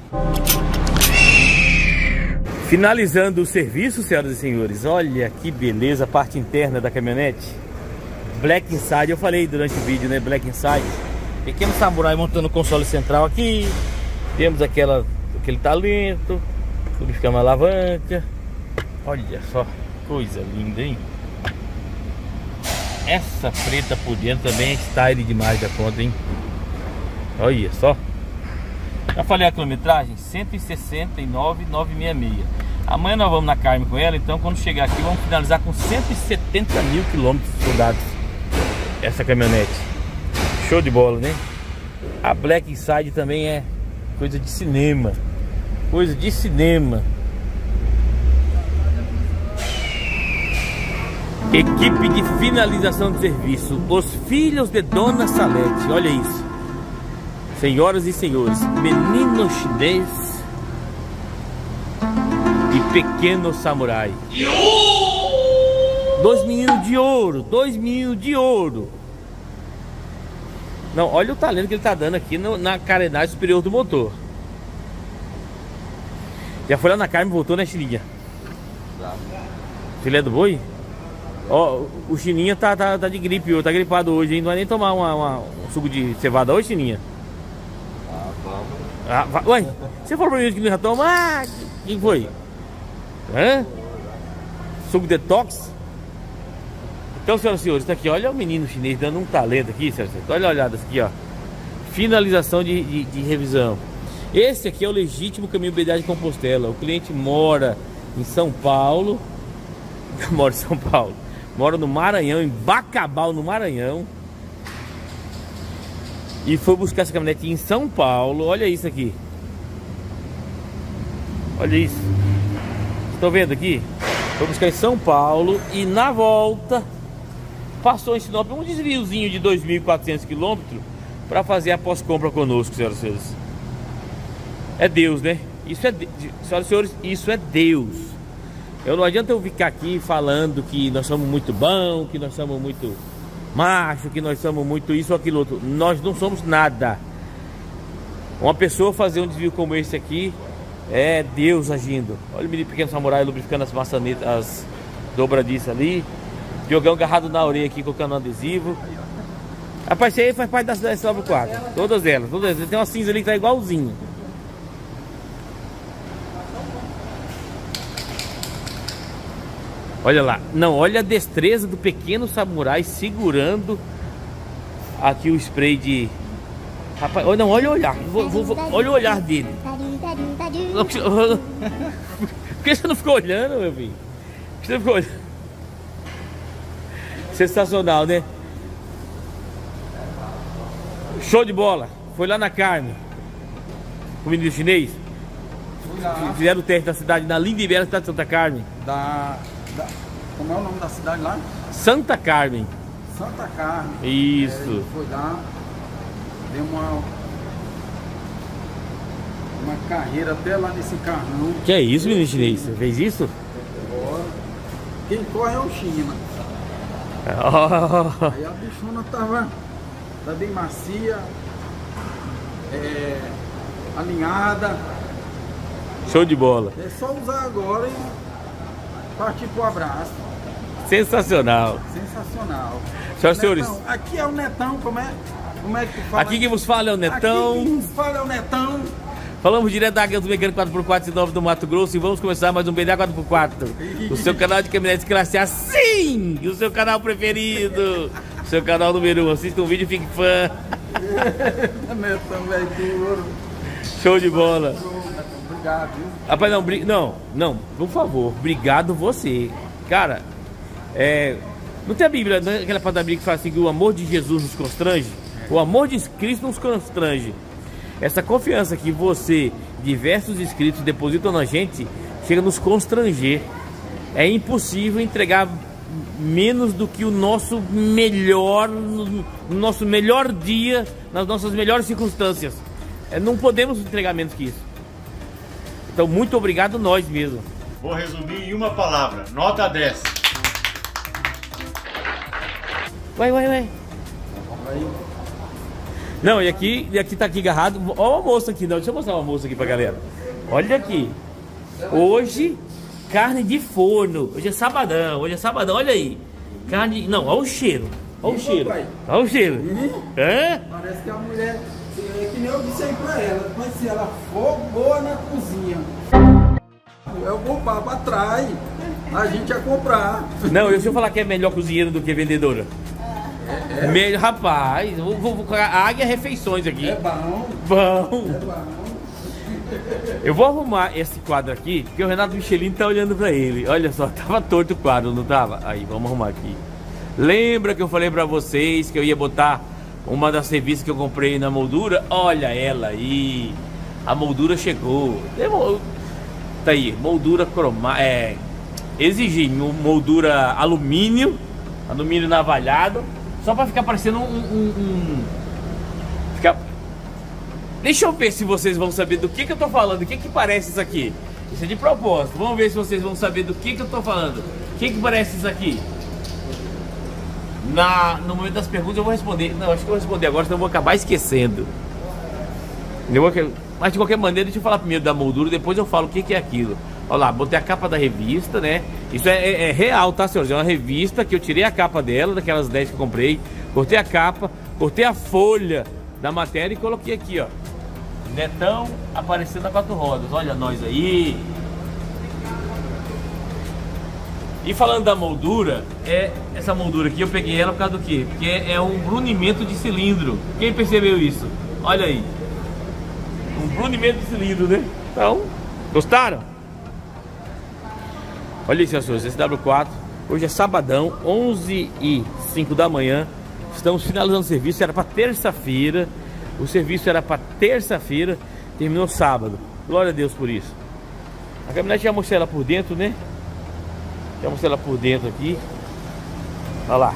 Finalizando o serviço, senhoras e senhores. Olha que beleza a parte interna da caminhonete. Black Inside, eu falei durante o vídeo, né? Black Inside. Pequeno Samurai montando o console central aqui. Temos aquela, aquele talento. Lubrificamos a alavanca. Olha só, coisa linda, hein? Essa preta por dentro também é style demais da conta, hein? Olha só. Já falei a quilometragem, cento e sessenta e nove mil novecentos e sessenta e seis. Amanhã nós vamos na Carme com ela, então quando chegar aqui vamos finalizar com cento e setenta mil quilômetros rodados essa caminhonete. Show de bola, né? A Black Inside também é coisa de cinema. Coisa de cinema. Equipe de finalização de serviço, os filhos de Dona Salete. Olha isso. Senhoras e senhores, menino chinês e pequeno samurai. Dois meninos de ouro, dois meninos de ouro. Não, olha o talento que ele tá dando aqui no, na carenagem superior do motor. Já foi lá na Carme e voltou, né, Chininha? Filé do boi? Ó, o Chininha tá, tá, tá de gripe, tá gripado hoje, hein? Não vai nem tomar uma, uma, um suco de cevada hoje, Chininha? Ah, vamos. Ah, vai, ué, você falou pra mim que não ia tomar? Quem foi? Hã? Suco detox? Então, senhoras e senhores, tá aqui, olha o menino chinês dando um talento aqui, senhoras e senhores. Olha a olhada aqui, ó. Finalização de, de, de revisão. Esse aqui é o legítimo caminho B D A de Compostela. O cliente mora em São Paulo. Mora em São Paulo. Mora no Maranhão, em Bacabal, no Maranhão. E foi buscar essa caminhonete em São Paulo. Olha isso aqui. Olha isso. Estão vendo aqui? Foi buscar em São Paulo. E na volta passou em Sinop um desviozinho de dois mil e quatrocentos quilômetros para fazer a pós-compra conosco, senhoras e senhores. É Deus, né? Isso é, senhoras e senhores, isso é Deus. Eu não adianta eu ficar aqui falando que nós somos muito bons, que nós somos muito macho, que nós somos muito isso ou aquilo outro. Nós não somos nada. Uma pessoa fazer um desvio como esse aqui é Deus agindo. Olha o menino pequeno samurai lubrificando as maçanetas, as dobradiças ali. Diogão agarrado na orelha aqui, colocando um adesivo. Rapaz, isso aí faz parte da cidade do quatro. Todas elas, todas elas. Tem uma cinza ali que tá igualzinho. Olha lá, não, olha a destreza do pequeno samurai segurando aqui o spray de... Rapaz, olha, não, olha o olhar, vou, vou, vou, olha o olhar dele. Por que você não ficou olhando, meu filho? Por que você não ficou olhando? Sensacional, né? Show de bola. Foi lá na Carme com o menino chinês. Fizeram o teste da cidade, na linda e bela cidade de Santa Carmen. Da... Da, como é o nome da cidade lá? Santa Carmen. Santa Carmen. Isso. É, ele foi lá, deu uma uma carreira até lá nesse carrão. Que é isso, menino chinês? Você fez isso? Agora, quem corre é o China. Oh. Aí a bichona tava, tá bem macia, é, alinhada. Show de bola. É só usar agora e partir pro abraço. Sensacional. Sensacional. Senhoras e senhores, aqui é o Netão, como é, como é que tu fala? Aqui quem vos fala é o Netão. Aqui quem vos fala é o Netão. Falamos direto da Guia do Mecânico quatro por quatro e nove do Mato Grosso e vamos começar mais um B D A quatro por quatro. O seu canal de caminhonetes classe A, sim! O seu canal preferido. O seu canal número um. Assista um vídeo e fique fã. Netão, velho, duro. Show de bola. Obrigado, viu? Rapaz, não, não, não, por favor, obrigado você. Cara, é, não tem a Bíblia, não é aquela parte da Bíblia que fala assim que o amor de Jesus nos constrange? O amor de Cristo nos constrange. Essa confiança que você, diversos inscritos, depositam na gente, chega a nos constranger. É impossível entregar menos do que o nosso melhor, no nosso melhor dia, nas nossas melhores circunstâncias. É, não podemos entregar menos que isso. Então, muito obrigado nós mesmo. Vou resumir em uma palavra, nota dez. Vai, vai, vai. Não, e aqui, e aqui tá aqui agarrado. Olha o almoço aqui, não. Deixa eu mostrar o almoço aqui pra galera. Olha aqui. Hoje, carne de forno. Hoje é sabadão, hoje é sabadão, olha aí. Carne. Não, olha o cheiro. Olha o Ih, cheiro. papai. Olha o cheiro. Ih, Hã? Parece que a mulher, é que nem eu disse aí pra ela, mas se ela for boa na cozinha, é o bom papo atrai a gente a comprar. Não, eu se eu falar que é melhor cozinheiro do que vendedora. É, é. Melhor, rapaz, vou, vou, vou a águia refeições aqui. É bom. Bom. É bom. Eu vou arrumar esse quadro aqui, porque o Renato Michelin tá olhando pra ele. Olha só, tava torto o quadro, não tava? Aí, vamos arrumar aqui. Lembra que eu falei pra vocês que eu ia botar uma das revistas que eu comprei na moldura? Olha ela aí. A moldura chegou. Tá aí, moldura cromada. É, exigi moldura alumínio, alumínio navalhado, só pra ficar parecendo um... um, um ficar... Deixa eu ver se vocês vão saber do que que eu tô falando. O que que parece isso aqui? Isso é de propósito. Vamos ver se vocês vão saber do que que eu tô falando. O que que parece isso aqui? Na, no momento das perguntas eu vou responder. Não, acho que eu vou responder agora, senão eu vou acabar esquecendo. Eu vou... Mas de qualquer maneira, deixa eu falar primeiro da moldura, depois eu falo o que que é aquilo. Olha lá, botei a capa da revista, né? Isso é, é, é real, tá, senhores? É uma revista que eu tirei a capa dela, daquelas dez que eu comprei. Cortei a capa, cortei a folha da matéria e coloquei aqui, ó. Netão aparecendo a quatro rodas. Olha nós aí. E falando da moldura, é essa moldura aqui eu peguei ela por causa do quê? Porque é um brunimento de cilindro. Quem percebeu isso? Olha aí. Um brunimento de cilindro, né? Então, gostaram? Olha isso, senhores, esse W quatro. Hoje é sabadão, onze e cinco da manhã. Estamos finalizando o serviço, era para terça-feira. O serviço era para terça-feira, terminou sábado. Glória a Deus por isso. A caminhonete já mostrei ela por dentro, né? Já mostrei ela por dentro aqui. Olha lá.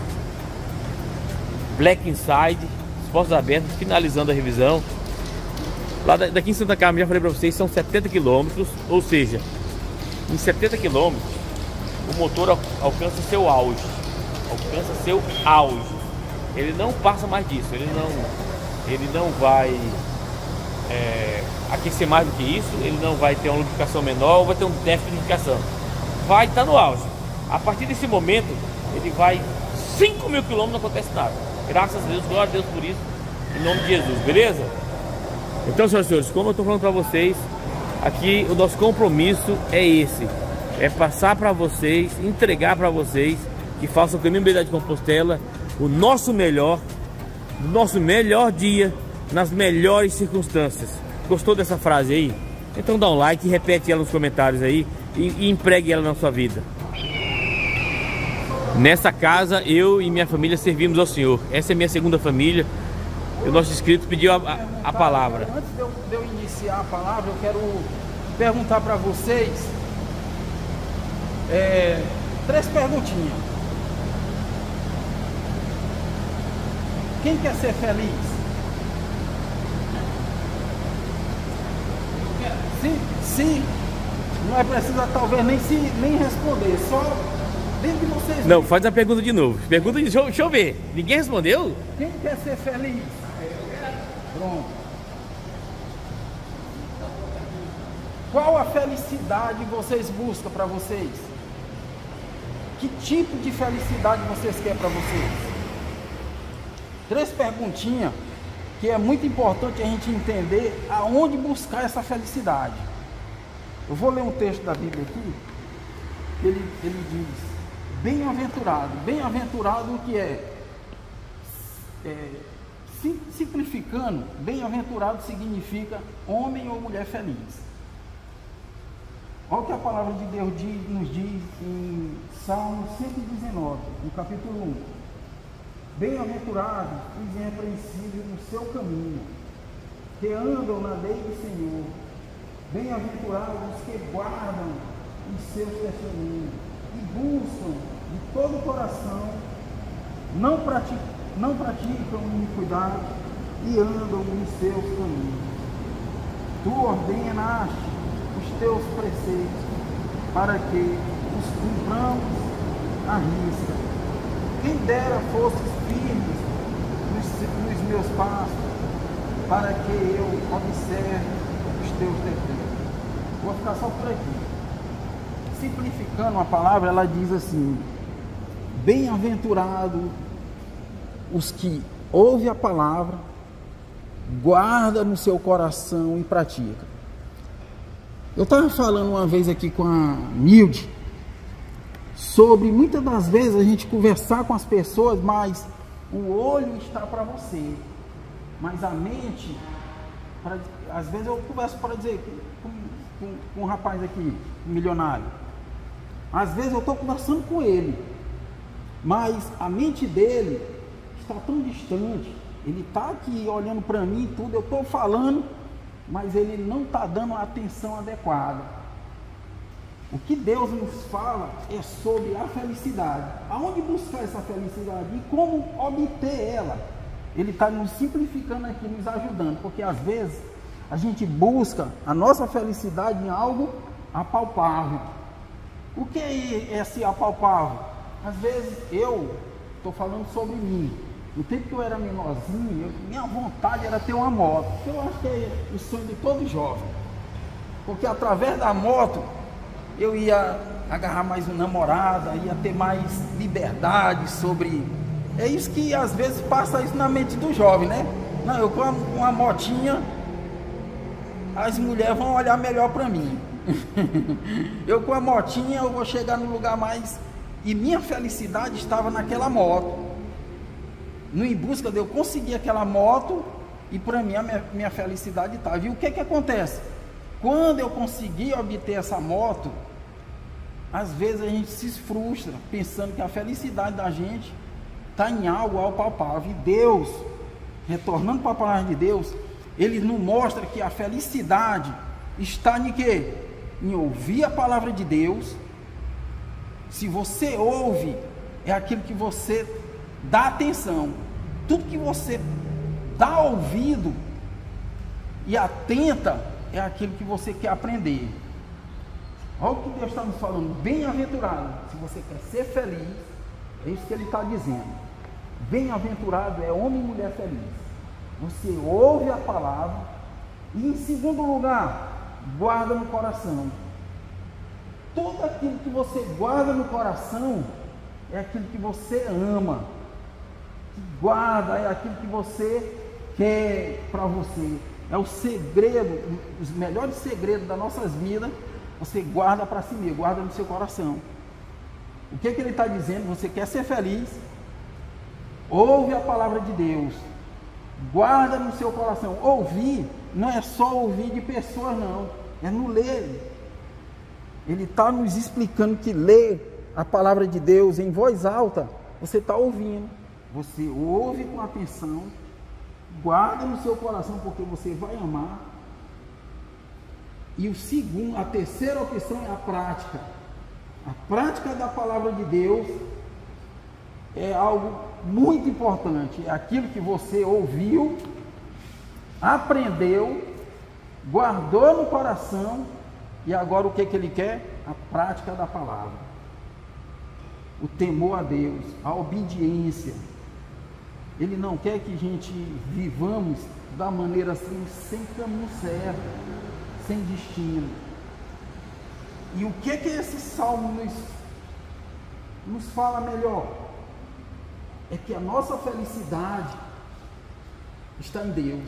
Black Inside, os postos abertos, finalizando a revisão. Lá daqui em Santa Carmen, já falei para vocês, são setenta quilômetros. Ou seja, em setenta quilômetros, o motor al alcança seu auge. Alcança seu auge. Ele não passa mais disso. Ele não, ele não vai é, aquecer mais do que isso. Ele não vai ter uma lubrificação menor ou vai ter um déficit de lubrificação. Vai estar no auge. A partir desse momento, ele vai cinco mil quilômetros, não acontece nada. Graças a Deus, glória a Deus por isso. Em nome de Jesus, beleza? Então, senhoras e senhores, como eu estou falando para vocês, aqui o nosso compromisso é esse. É passar para vocês, entregar para vocês que façam o caminho da de Compostela o nosso melhor, o nosso melhor dia, nas melhores circunstâncias. Gostou dessa frase aí? Então dá um like e repete ela nos comentários aí e, e empregue ela na sua vida. Nessa casa, eu e minha família servimos ao Senhor. Essa é minha segunda família. O nosso inscrito pediu a, a, a palavra. Antes de eu, de eu iniciar a palavra, eu quero perguntar para vocês é, três perguntinhas. Quem quer ser feliz? Se, se não é preciso talvez nem, se, nem responder, só dentro de vocês. Não, faz a pergunta de novo. Pergunta de, deixa, eu, deixa eu ver. Ninguém respondeu? Quem quer ser feliz? Pronto. Qual a felicidade vocês buscam para vocês? Que tipo de felicidade vocês querem para vocês? Três perguntinhas que é muito importante a gente entender aonde buscar essa felicidade. Eu vou ler um texto da Bíblia aqui. Ele, ele diz: bem-aventurado. Bem-aventurado o que é? É simplificando, bem-aventurado significa homem ou mulher feliz. Olha o que a palavra de Deus diz, nos diz em Salmo cento e dezenove, no capítulo um. Bem-aventurados os irrepreensíveis no seu caminho, que andam na lei do Senhor. Bem-aventurados os que guardam os seus testemunhos e buscam de todo o coração, não praticam não praticam iniquidade e andam nos seus caminhos. Tu ordenaste os teus preceitos para que os cumpramos à risca. Quem dera fosses firmes nos, nos meus passos, para que eu observe os teus decretos. Vou ficar só por aqui. Simplificando a palavra, ela diz assim: bem-aventurado os que ouvem a palavra, guarda no seu coração e pratica. Eu estava falando uma vez aqui com a Nilde sobre muitas das vezes a gente conversar com as pessoas, mas o olho está para você, mas a mente, pra, às vezes eu converso para dizer com, com, com um rapaz aqui, um milionário, às vezes eu estou conversando com ele, mas a mente dele está tão distante, ele está aqui olhando para mim e tudo, eu estou falando, mas ele não está dando a atenção adequada. O que Deus nos fala é sobre a felicidade. Aonde buscar essa felicidade e como obter ela. Ele está nos simplificando aqui, nos ajudando, porque às vezes a gente busca a nossa felicidade em algo apalpável. O que é esse apalpável? Às vezes eu estou falando sobre mim. No tempo que eu era menorzinho, eu, minha vontade era ter uma moto. Eu acho que é o sonho de todo jovem. Porque através da moto eu ia agarrar mais uma namorada, ia ter mais liberdade sobre... É isso que às vezes passa isso na mente do jovem, né? Não, eu com uma, uma motinha, as mulheres vão olhar melhor para mim. Eu com a motinha eu vou chegar no lugar mais... E minha felicidade estava naquela moto. No em busca de eu conseguir aquela moto, e para mim a minha, minha felicidade estava. E o que que acontece? Quando eu consegui obter essa moto, às vezes a gente se frustra, pensando que a felicidade da gente está em algo palpável. E Deus, retornando para a palavra de Deus, Ele nos mostra que a felicidade está em quê? Em ouvir a palavra de Deus. Se você ouve, é aquilo que você dá atenção. Tudo que você dá ouvido e atenta é aquilo que você quer aprender. Olha o que Deus está nos falando. Bem-aventurado, se você quer ser feliz, é isso que Ele está dizendo. Bem-aventurado é homem e mulher feliz. Você ouve a palavra e, em segundo lugar, guarda no coração. Tudo aquilo que você guarda no coração é aquilo que você ama. Que guarda é aquilo que você quer para você. É o segredo, os melhores segredos das nossas vidas, você guarda para si mesmo, guarda no seu coração. O que, que ele está dizendo? Você quer ser feliz? Ouve a palavra de Deus, guarda no seu coração. Ouvir não é só ouvir de pessoas, não, é no ler. Ele está nos explicando que ler a palavra de Deus em voz alta, você está ouvindo, você ouve com atenção, guarda no seu coração, porque você vai amar. E o segundo, a terceira opção é a prática. A prática da palavra de Deus é algo muito importante. É aquilo que você ouviu, aprendeu, guardou no coração, e agora o que, que ele quer? A prática da palavra. O temor a Deus, a obediência. Ele não quer que a gente vivamos da maneira assim, sem caminho certo, sem destino. E o que que esse salmo nos, nos fala melhor? É que a nossa felicidade está em Deus.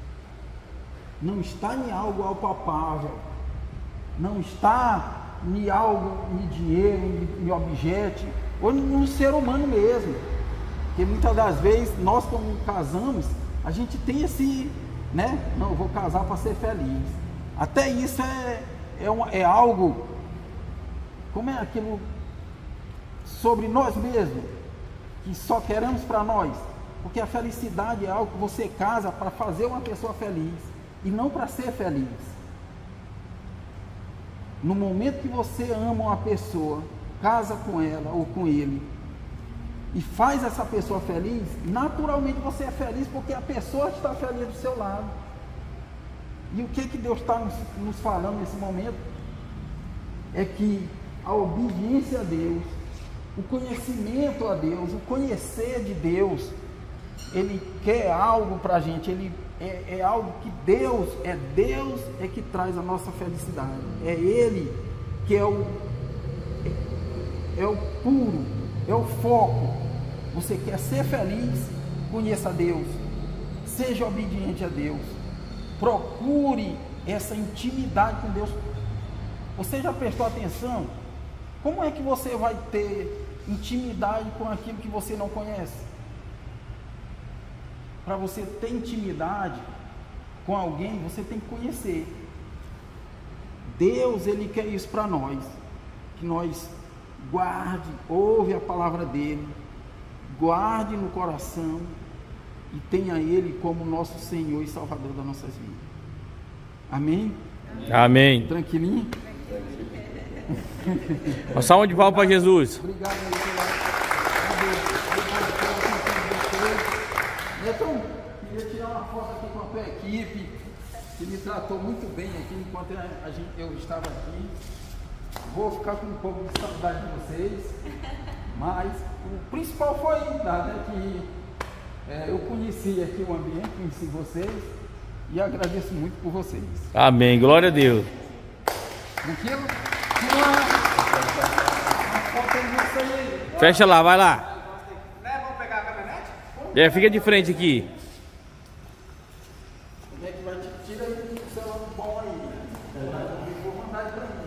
Não está em algo palpável. Não está em algo, em dinheiro, em objeto, ou no ser humano mesmo. Porque muitas das vezes, nós como casamos, a gente tem esse, né? Não, eu vou casar para ser feliz. Até isso é, é, um, é algo, como é aquilo sobre nós mesmos, que só queremos para nós. Porque a felicidade é algo que você casa para fazer uma pessoa feliz, e não para ser feliz. No momento que você ama uma pessoa, casa com ela ou com ele, e faz essa pessoa feliz, naturalmente você é feliz, porque a pessoa está feliz do seu lado. E o que, que Deus está nos, nos falando nesse momento? É que a obediência a Deus, o conhecimento a Deus, o conhecer de Deus, Ele quer algo para a gente, Ele é, é algo que Deus, é Deus é que traz a nossa felicidade. É Ele que é o, é, é o puro, é o foco. Você quer ser feliz, conheça a Deus, seja obediente a Deus, procure essa intimidade com Deus. Você já prestou atenção? Como é que você vai ter intimidade com aquilo que você não conhece? Para você ter intimidade com alguém, você tem que conhecer. Deus, Ele quer isso para nós, que nós guarde, ouve a palavra dEle, guarde no coração e tenha Ele como nosso Senhor e Salvador das nossas vidas. Amém? Amém. Tranquilinho? Uma salva de palmas para Jesus. Obrigado aí pela... Então, queria tirar uma foto aqui com a tua equipe, que me tratou muito bem aqui enquanto a gente, eu estava aqui. Vou ficar com um pouco de saudade de vocês, mas o principal foi né, que é, eu conheci aqui o ambiente, conheci vocês e agradeço muito por vocês. Amém, glória a Deus. Tranquilo? Uma, uma foto aí disso aí. Fecha lá, vai lá. Vamos pegar a caminhonete? É, fica de frente aqui. Como é que vai tirar aí o celular bom aí? Eu vou mandar ele pra mim.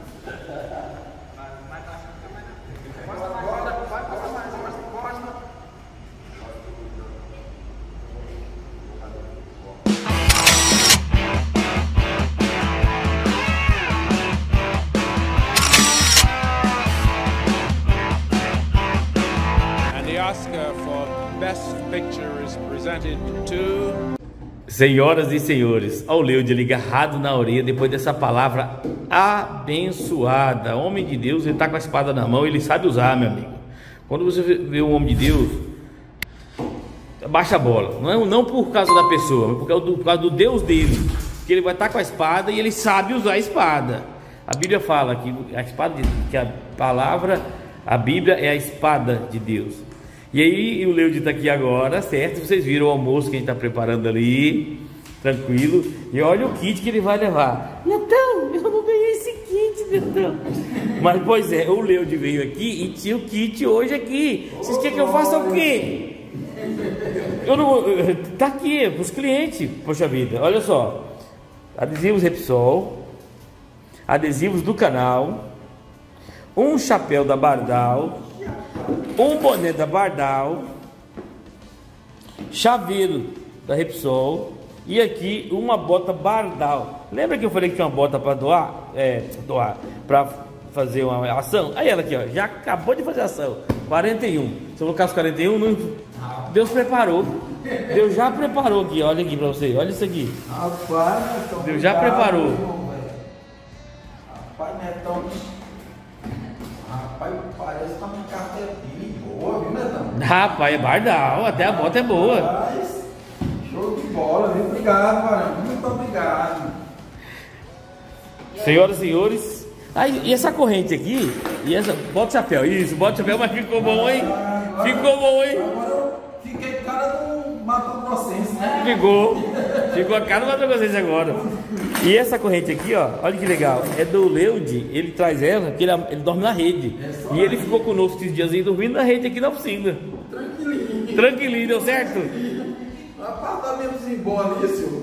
Agora, vai para mais, costa, costa. And the Oscar for Best Picture is presented to... Senhoras e senhores, ao Leude ele agarrado na orelha depois dessa palavra abençoada. Homem de Deus, ele está com a espada na mão, ele sabe usar, meu amigo. Quando você vê um homem de Deus, baixa a bola. Não, é, não por causa da pessoa, mas por causa, do, por causa do Deus dele. Que ele vai estar com a espada e ele sabe usar a espada. A Bíblia fala que a espada, que a palavra, a Bíblia é a espada de Deus. E aí o Leude está aqui agora, certo? Vocês viram o almoço que a gente está preparando ali, tranquilo. E olha o kit que ele vai levar. Netão, eu não ganhei esse kit, Netão. Mas pois é, o Leude veio aqui e tinha o kit hoje aqui. Vocês querem que eu faça o quê? Eu não, tá aqui, para os clientes. Poxa vida, olha só. Adesivos Repsol, adesivos do canal, um chapéu da Bardal, um boné da Bardal, chaveiro da Repsol e aqui uma bota Bardal. Lembra que eu falei que tinha uma bota para doar? É, doar, para fazer uma ação? Aí ela aqui, ó, já acabou de fazer ação. quarenta e um. Se eu colocar os quarenta e um, não... Deus preparou. Deus já preparou aqui, olha aqui para você, olha isso aqui. Rapaz, Deus já preparou. Rapaz, Netão. Rapaz, parece que tá uma carteira boa, viu, Netão? Rapaz, é Bardal, até a bota é boa. Rapaz, show de bola, viu? Obrigado, Varão. Muito obrigado. Senhoras e senhores, aí, e essa corrente aqui, e essa, bota o chapéu, isso, bota o chapéu, mas ficou bom, hein? Ficou bom, hein? Agora eu fiquei cara do Mato Grossense, né? Ficou, ficou a cara do Mato Grossense agora. E essa corrente aqui, ó, olha que legal, é do Leude, ele traz ela, porque ele, ele dorme na rede. E ele ficou conosco esses dias aí, dormindo na rede aqui na oficina. Tranquilinho. Tranquilinho, deu certo? Apartamentozinho bom ali, senhor.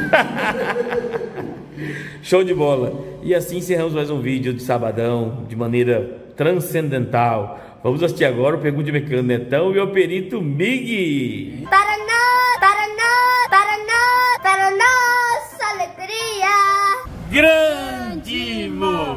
Show de bola. E assim encerramos mais um vídeo de sabadão, de maneira transcendental. Vamos assistir agora o Pergunte Mecânico Netão e o Perito Mig. Para nós, para nós, para nós, para nossa alegria. Grande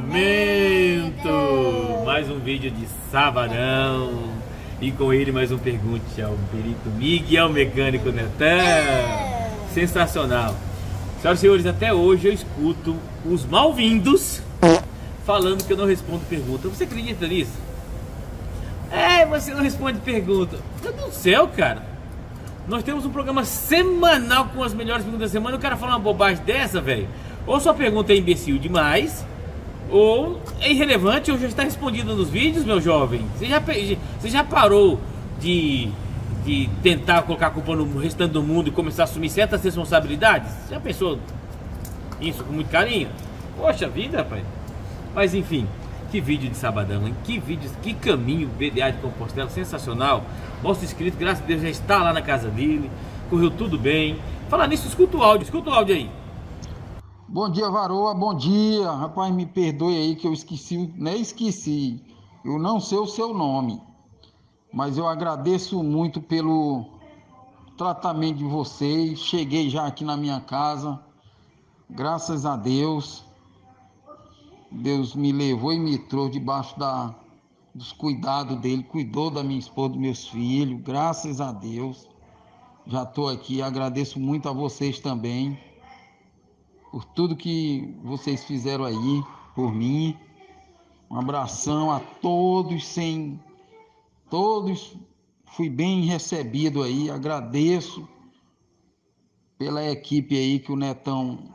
momento! Mais um vídeo de sabadão. E com ele mais um Pergunte ao Perito Mig e ao Mecânico Netão. Sensacional. Senhoras e senhores, até hoje eu escuto os mal-vindos falando que eu não respondo pergunta. Você acredita nisso? É, você não responde pergunta. Meu Deus do céu, cara. Nós temos um programa semanal com as melhores perguntas da semana. O cara fala uma bobagem dessa, velho. Ou sua pergunta é imbecil demais, ou é irrelevante, ou já está respondida nos vídeos, meu jovem. Você já, você já parou de, de tentar colocar a culpa no restante do mundo e começar a assumir certas responsabilidades? Você já pensou isso com muito carinho? Poxa vida, rapaz. Mas enfim. Que vídeo de sabadão, hein? Que vídeo, que caminho, B D A de Compostela, sensacional. Nosso inscrito, graças a Deus, já está lá na casa dele, correu tudo bem. Falar nisso, escuta o áudio, escuta o áudio aí. Bom dia, Varoa, bom dia. Rapaz, me perdoe aí que eu esqueci, nem esqueci. Eu não sei o seu nome, mas eu agradeço muito pelo tratamento de vocês. Cheguei já aqui na minha casa, graças a Deus. Deus me levou e me trouxe debaixo da, dos cuidados dele, cuidou da minha esposa, dos meus filhos, graças a Deus. Já estou aqui, agradeço muito a vocês também, por tudo que vocês fizeram aí, por mim. Um abração a todos, sem todos, fui bem recebido aí, agradeço pela equipe aí que o Netão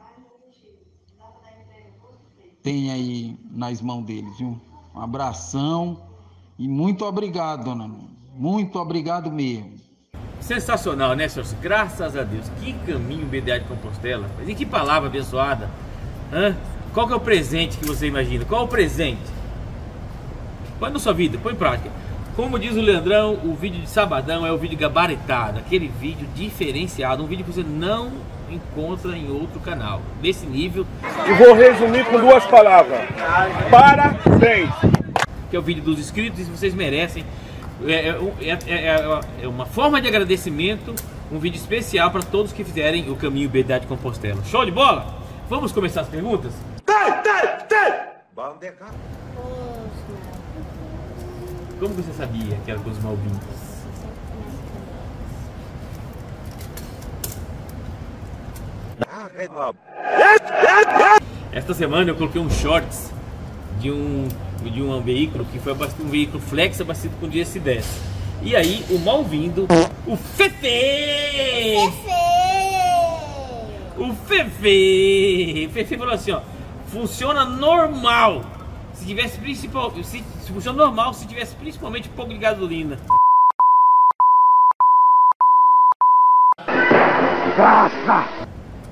tem aí nas mãos deles, viu? Um abração e muito obrigado, dona Nuna. Muito obrigado mesmo. Sensacional, né, senhor? Graças a Deus. Que caminho B D A de Compostela. Mas e que palavra abençoada. Hã? Qual que é o presente que você imagina? Qual é o presente? Põe na sua vida, põe em prática. Como diz o Leandrão, o vídeo de sabadão é o vídeo gabaritado. Aquele vídeo diferenciado. Um vídeo que você não encontra em outro canal. Nesse nível. E vou resumir com duas palavras. Parabéns! Que é o vídeo dos inscritos e vocês merecem. É, é, é, é uma forma de agradecimento. Um vídeo especial para todos que fizerem o caminho B D A de Compostela. Show de bola? Vamos começar as perguntas? Como você sabia que era dos Malvindos? Esta semana eu coloquei um shorts de um, de um veículo que foi abastecido, um veículo flex abastecido com D S dez. E aí o Malvindo, o Fefe! O Fefe! O Fefe falou assim, ó, funciona normal. Se tivesse principal, se, se funciona normal, se tivesse principalmente um pouco de gasolina. Graça!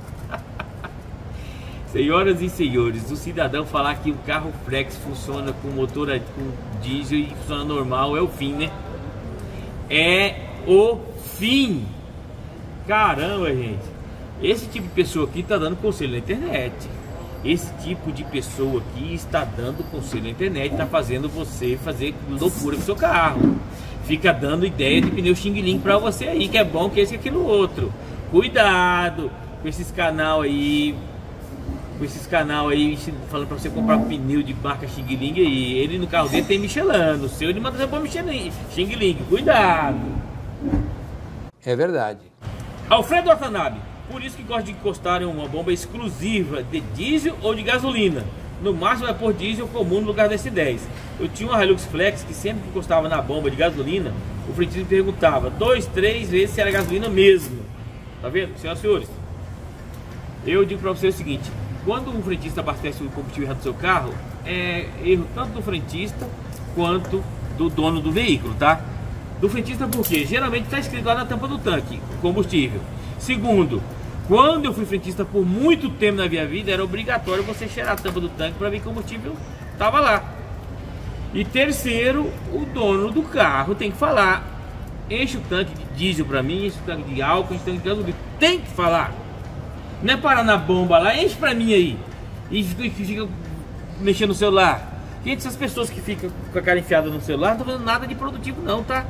Senhoras e senhores, o cidadão falar que o carro flex funciona com motor com diesel e funciona normal é o fim, né? É o fim. Caramba, gente. Esse tipo de pessoa aqui tá dando conselho na internet. Esse tipo de pessoa aqui está dando conselho na internet, está fazendo você fazer loucura com o seu carro. Fica dando ideia de pneu Xing Ling para você aí, que é bom, que esse e aquilo outro. Cuidado com esses canal aí, com esses canal aí falando para você comprar um pneu de marca Xing Ling aí. Ele no carro dele tem Michelin, no seu ele manda você pôr Michelin, Xing Ling. Cuidado. É verdade. Alfredo Watanabe. Por isso que gosta de encostar em uma bomba exclusiva de diesel ou de gasolina. No máximo vai pôr diesel comum no lugar da S dez. Eu tinha uma Hilux Flex que sempre que encostava na bomba de gasolina, o frentista me perguntava dois, três vezes se era gasolina mesmo. Tá vendo, senhoras e senhores? Eu digo pra você o seguinte: quando um frentista abastece o combustível errado do seu carro, é erro tanto do frentista quanto do dono do veículo, tá? Do frentista porque geralmente está escrito lá na tampa do tanque, combustível. Segundo, quando eu fui frentista por muito tempo na minha vida, era obrigatório você cheirar a tampa do tanque para ver que o combustível estava lá. E terceiro, o dono do carro tem que falar: enche o tanque de diesel para mim, enche o tanque de álcool, enche o tanque de gasolina. Tem que falar. Não é parar na bomba lá, enche para mim aí. E fica mexendo no celular. Gente, essas pessoas que ficam com a cara enfiada no celular não estão fazendo nada de produtivo não, tá?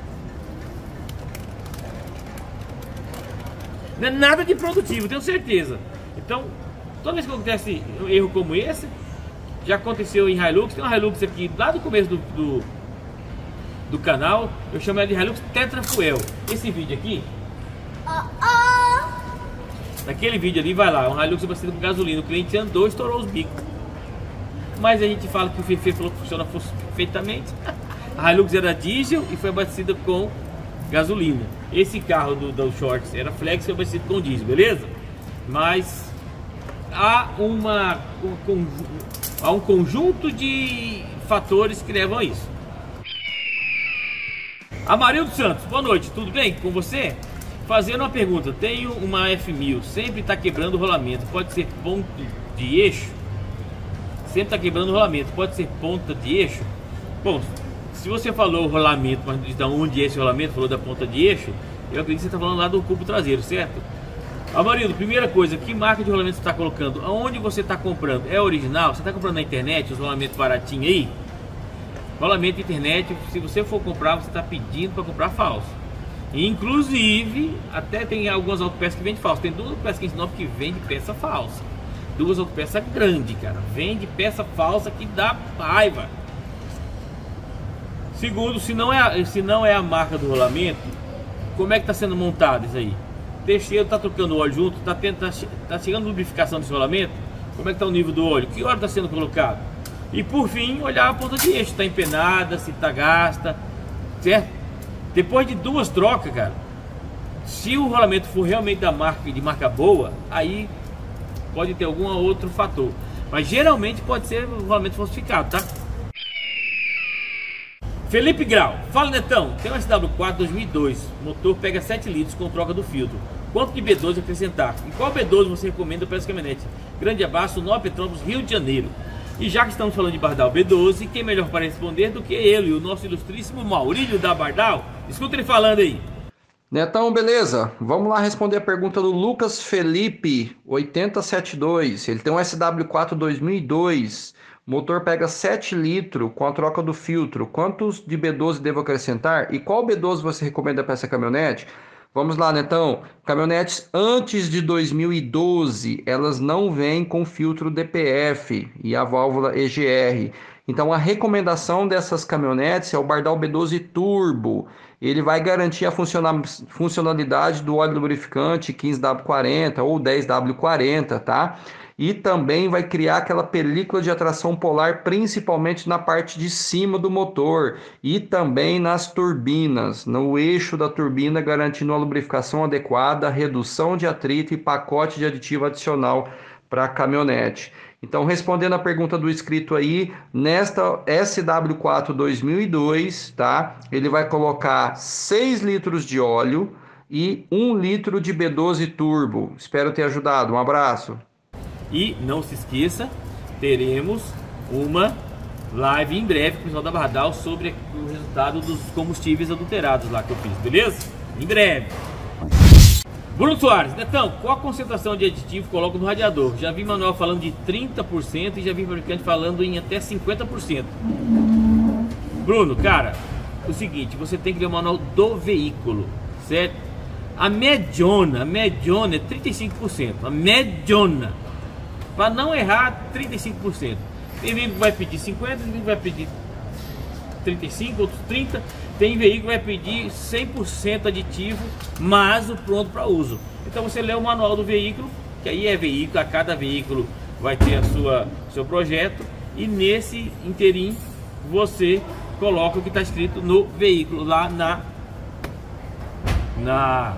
Não é nada de produtivo, tenho certeza. Então, toda vez que acontece um erro como esse, já aconteceu em Hilux. Tem uma Hilux aqui lá do começo do, do, do canal, eu chamo ela de Hilux Tetra Fuel. Esse vídeo aqui, naquele vídeo ali, vai lá, um Hilux abastecido com gasolina, o cliente andou e estourou os bicos. Mas a gente fala que o Fefe falou que funciona perfeitamente. A Hilux era diesel e foi abastecida com gasolina. Esse carro do, do Shorts era flex e foi abastecido com diesel, beleza? Mas há, uma, um, há um conjunto de fatores que levam a isso. Amarildo Santos, boa noite, tudo bem com você? Fazendo uma pergunta: tenho uma F mil, sempre está quebrando o rolamento, pode ser ponto de eixo? sempre está quebrando o rolamento. Pode ser ponta de eixo. Bom, se você falou rolamento, mas de onde é esse rolamento, falou da ponta de eixo, eu acredito que você está falando lá do cubo traseiro, certo? Amarildo, primeira coisa, que marca de rolamento você está colocando? Aonde você está comprando? É original? Você está comprando na internet, os rolamentos baratinhos aí? Rolamento internet, se você for comprar, você está pedindo para comprar falso. Inclusive, até tem algumas autopeças que vendem falso. Tem duas autopeças que ensinam que vende peça falsa. Duas autopeças grandes, cara. Vende peça falsa que dá raiva. Segundo, se não é a, se não é a marca do rolamento, como é que está sendo montado isso aí? Teixeiro tá trocando óleo junto, tá, tá, tá chegando lubrificação desse rolamento. Como é que tá o nível do óleo? Que óleo está sendo colocado? E por fim, olhar a ponta de eixo, tá empenada, se tá gasta, certo? Depois de duas trocas, cara, se o rolamento for realmente da marca, de marca boa, aí pode ter algum outro fator. Mas geralmente pode ser o rolamento falsificado, tá? Felipe Grau, fala Netão, tem um S W quatro dois mil e dois, motor pega sete litros com troca do filtro. Quanto de B doze acrescentar? E qual B doze você recomenda para essa caminhonete? Grande abraço, Nova Petrópolis, Rio de Janeiro. E já que estamos falando de Bardal B doze, quem melhor para responder do que ele, o nosso ilustríssimo Maurílio da Bardal? Escuta ele falando aí. Netão, beleza? Vamos lá responder a pergunta do Lucas Felipe, oitenta setenta e dois. Ele tem um S W quatro dois mil e dois. Motor pega sete litros com a troca do filtro. Quantos de B doze devo acrescentar? E qual B doze você recomenda para essa caminhonete? Vamos lá, Netão. Caminhonetes antes de dois mil e doze, elas não vêm com filtro D P F e a válvula E G R. Então a recomendação dessas caminhonetes é o Bardal B doze Turbo. Ele vai garantir a funcionalidade do óleo lubrificante quinze W quarenta ou dez W quarenta, tá? E também vai criar aquela película de atração polar, principalmente na parte de cima do motor e também nas turbinas, no eixo da turbina, garantindo uma lubrificação adequada, redução de atrito e pacote de aditivo adicional para a caminhonete. Então, respondendo a pergunta do inscrito aí, nesta S W quatro dois mil e dois, tá? Ele vai colocar seis litros de óleo e um litro de B doze Turbo. Espero ter ajudado. Um abraço. E não se esqueça, teremos uma live em breve com o pessoal da Bardal sobre o resultado dos combustíveis adulterados lá que eu fiz, beleza? Em breve. Bruno Soares, Netão, qual a concentração de aditivo coloco no radiador? Já vi manual falando de trinta por cento e já vi fabricante falando em até cinquenta por cento. Bruno, cara, é o seguinte, você tem que ver o manual do veículo, certo? A mediona, a mediona é trinta e cinco por cento, a mediona. Para não errar, trinta e cinco por cento. Tem veículo que vai pedir cinquenta por cento, tem veículo que vai pedir trinta e cinco por cento, outros trinta por cento. Tem veículo que vai pedir cem por cento aditivo, mas o pronto para uso. Então você lê o manual do veículo, que aí é veículo, a cada veículo vai ter a sua seu projeto. E nesse interim você coloca o que está escrito no veículo, lá na, na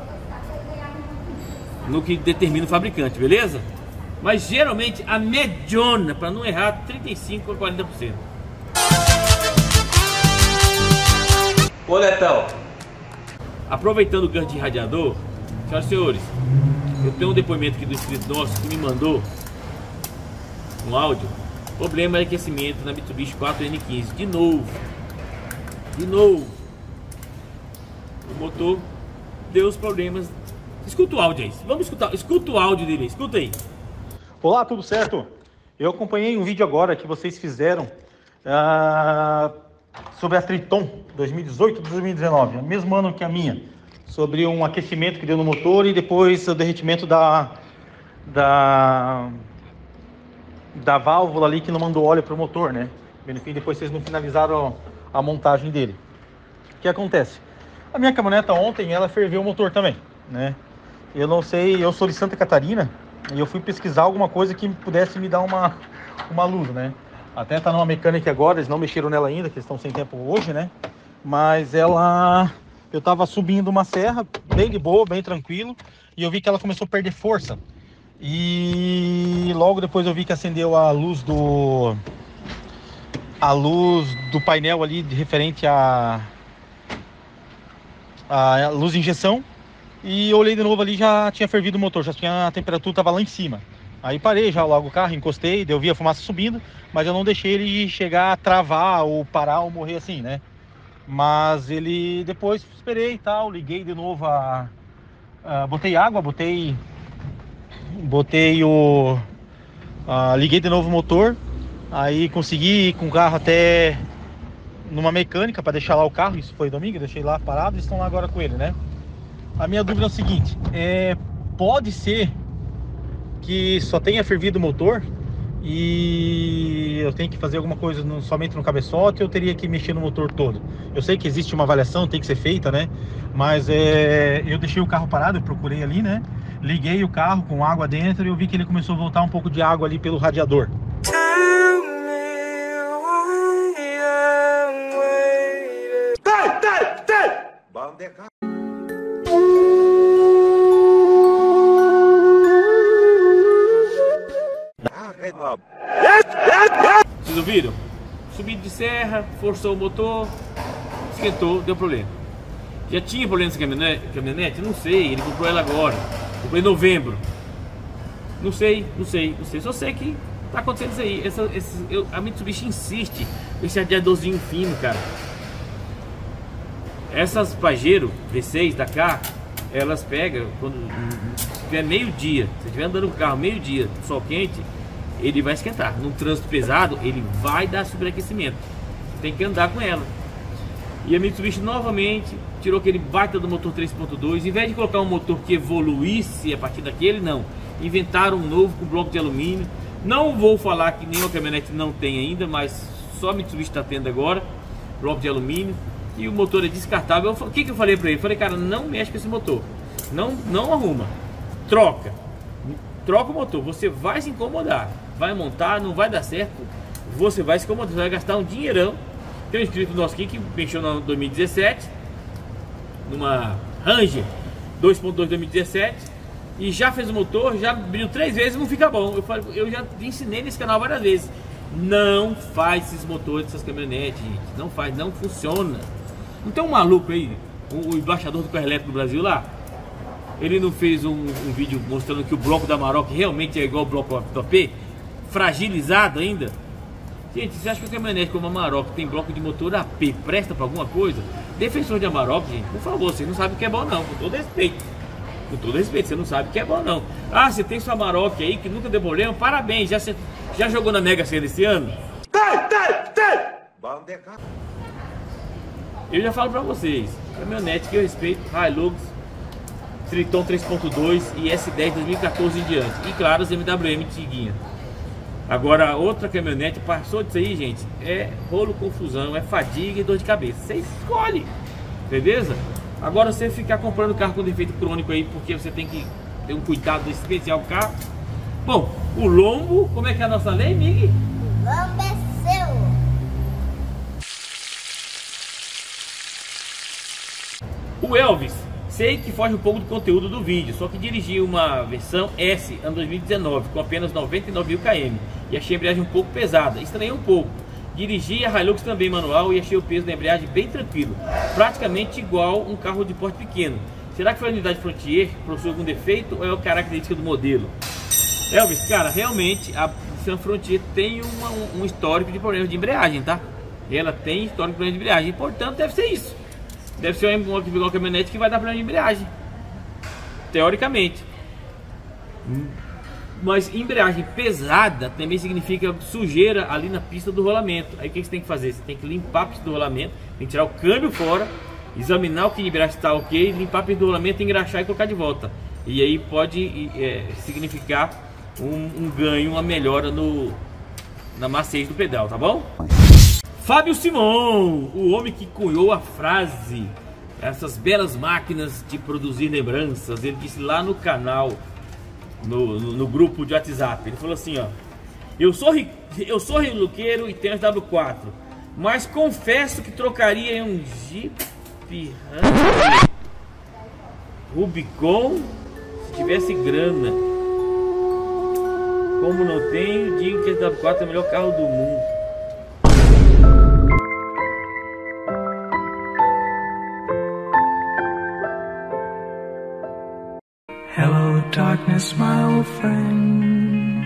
no que determina o fabricante, beleza? Mas geralmente a mediana, para não errar, trinta e cinco por cento a quarenta por cento. Ô Netão, aproveitando o gancho de radiador, senhoras e senhores, eu tenho um depoimento aqui do inscrito nosso que me mandou um áudio. Problema de aquecimento na Mitsubishi quatro N quinze. De novo, de novo, o motor deu os problemas. Escuta o áudio aí, vamos escutar, escuta o áudio dele, escuta aí. Olá, tudo certo? Eu acompanhei um vídeo agora que vocês fizeram uh, sobre a Triton dois mil e dezoito e dois mil e dezenove, o mesmo ano que a minha, sobre um aquecimento que deu no motor e depois o derretimento da, da, da válvula ali que não mandou óleo para o motor, né? Enfim, depois vocês não finalizaram a montagem dele. O que acontece? A minha caminhoneta ontem, ela ferveu o motor também, né? Eu não sei, eu sou de Santa Catarina, e eu fui pesquisar alguma coisa que pudesse me dar uma, uma luz, né? Até tá numa mecânica agora, eles não mexeram nela ainda, que eles estão sem tempo hoje, né? Mas ela... Eu tava subindo uma serra, bem de boa, bem tranquilo, e eu vi que ela começou a perder força. E logo depois eu vi que acendeu a luz do... A luz do painel ali, de referente a... A luz de injeção. E eu olhei de novo ali, já tinha fervido o motor, já tinha, a temperatura estava lá em cima. Aí parei já logo o carro, encostei, eu vi a fumaça subindo, mas eu não deixei ele chegar a travar ou parar ou morrer assim, né? Mas ele, depois esperei e tal, liguei de novo a... a botei água, botei... Botei o... a, liguei de novo o motor, aí consegui ir com o carro até numa mecânica para deixar lá o carro, isso foi domingo, deixei lá parado e estão lá agora com ele, né? A minha dúvida é o seguinte, é, pode ser que só tenha fervido o motor e eu tenho que fazer alguma coisa no, somente no cabeçote, ou eu teria que mexer no motor todo? Eu sei que existe uma avaliação, tem que ser feita, né? Mas é, eu deixei o carro parado, eu procurei ali, né? Liguei o carro com água dentro e eu vi que ele começou a voltar um pouco de água ali pelo radiador. Vocês ouviram? Subido de serra, forçou o motor, esquentou, deu problema. Já tinha problema nessa caminhonete? caminhonete? Não sei, ele comprou ela agora. Comprou em novembro. Não sei, não sei, não sei. Só sei que tá acontecendo isso aí. Essa, esse, eu, a Mitsubishi insiste com esse radiadorzinho fino, cara. Essas Pajero V seis da cá, elas pegam quando se tiver meio dia, se estiver andando com o carro meio dia, sol quente, ele vai esquentar. Num trânsito pesado, ele vai dar superaquecimento. Tem que andar com ela. E a Mitsubishi novamente tirou aquele baita do motor três ponto dois. Em vez de colocar um motor que evoluísse a partir daquele, não. Inventaram um novo com bloco de alumínio. Não vou falar que nenhuma caminhonete não tem ainda, mas só a Mitsubishi está tendo agora. Bloco de alumínio. E o motor é descartável. O que, que eu falei para ele? Eu falei, cara, não mexe com esse motor. Não, não arruma. Troca. Troca o motor. Você vai se incomodar. Vai montar, não vai dar certo. Você vai se incomodar. Você vai gastar um dinheirão. Tem um inscrito nosso aqui que mexeu no dois mil e dezessete. Numa Ranger dois ponto dois dois mil e dezessete. E já fez o motor, já abriu três vezes e não fica bom. Eu, falei, eu já ensinei nesse canal várias vezes. Não faz esses motores dessas caminhonetes, gente. Não faz, não funciona. Não tem um maluco aí, o, o embaixador do carro elétrico do Brasil lá? Ele não fez um, um vídeo mostrando que o bloco da Amarok realmente é igual ao bloco do A P? Fragilizado ainda? Gente, você acha que a caminhonete como a Amarok tem bloco de motor A P, presta pra alguma coisa? Defensor de Amarok, gente, por favor, você não sabe o que é bom não, com todo respeito. Com todo respeito, você não sabe o que é bom não. Ah, você tem sua Amarok aí que nunca deu problema, parabéns, já, já jogou na Mega Sena esse ano? Eu já falo pra vocês, caminhonete que eu respeito, Hilux, Triton três ponto dois e S dez dois mil e quatorze em diante. E claro, os M W M Tiguinha. Agora, outra caminhonete passou disso aí, gente, é rolo, confusão, é fadiga e dor de cabeça. Você escolhe, beleza? Agora, você ficar comprando carro com defeito crônico aí, porque você tem que ter um cuidado especial com o carro. Bom, o lombo, como é que é a nossa lei, Mig? O lombo é seu. O Elvis, sei que foge um pouco do conteúdo do vídeo, só que dirigi uma versão S, ano dois mil e dezenove, com apenas noventa e nove mil quilômetros e achei a embreagem um pouco pesada, estranhei um pouco. Dirigi a Hilux também manual e achei o peso da embreagem bem tranquilo, praticamente igual um carro de porte pequeno. Será que foi a unidade Frontier que possui algum defeito ou é a característica do modelo? Elvis, cara, realmente a Nissan Frontier tem uma, um histórico de problemas de embreagem, tá? Ela tem histórico de problemas de embreagem, portanto deve ser isso. Deve ser uma, uma caminhonete que vai dar problema de embreagem, teoricamente. Mas embreagem pesada também significa sujeira ali na pista do rolamento. Aí o que você tem que fazer? Você tem que limpar a pista do rolamento, tem que tirar o câmbio fora, examinar o que a embreagem está ok, limpar a pista do rolamento, engraxar e colocar de volta. E aí pode é, significar um, um ganho, uma melhora no, na maciez do pedal, tá bom? Fábio Simon, o homem que cunhou a frase, essas belas máquinas de produzir lembranças, ele disse lá no canal, no, no, no grupo de WhatsApp, ele falou assim, ó, eu sou, eu sou reluqueiro e tenho as W quatro, mas confesso que trocaria em um Jeep Rubicon se tivesse grana. Como não tenho, digo que a W quatro é o melhor carro do mundo. Hello, darkness, my old friend.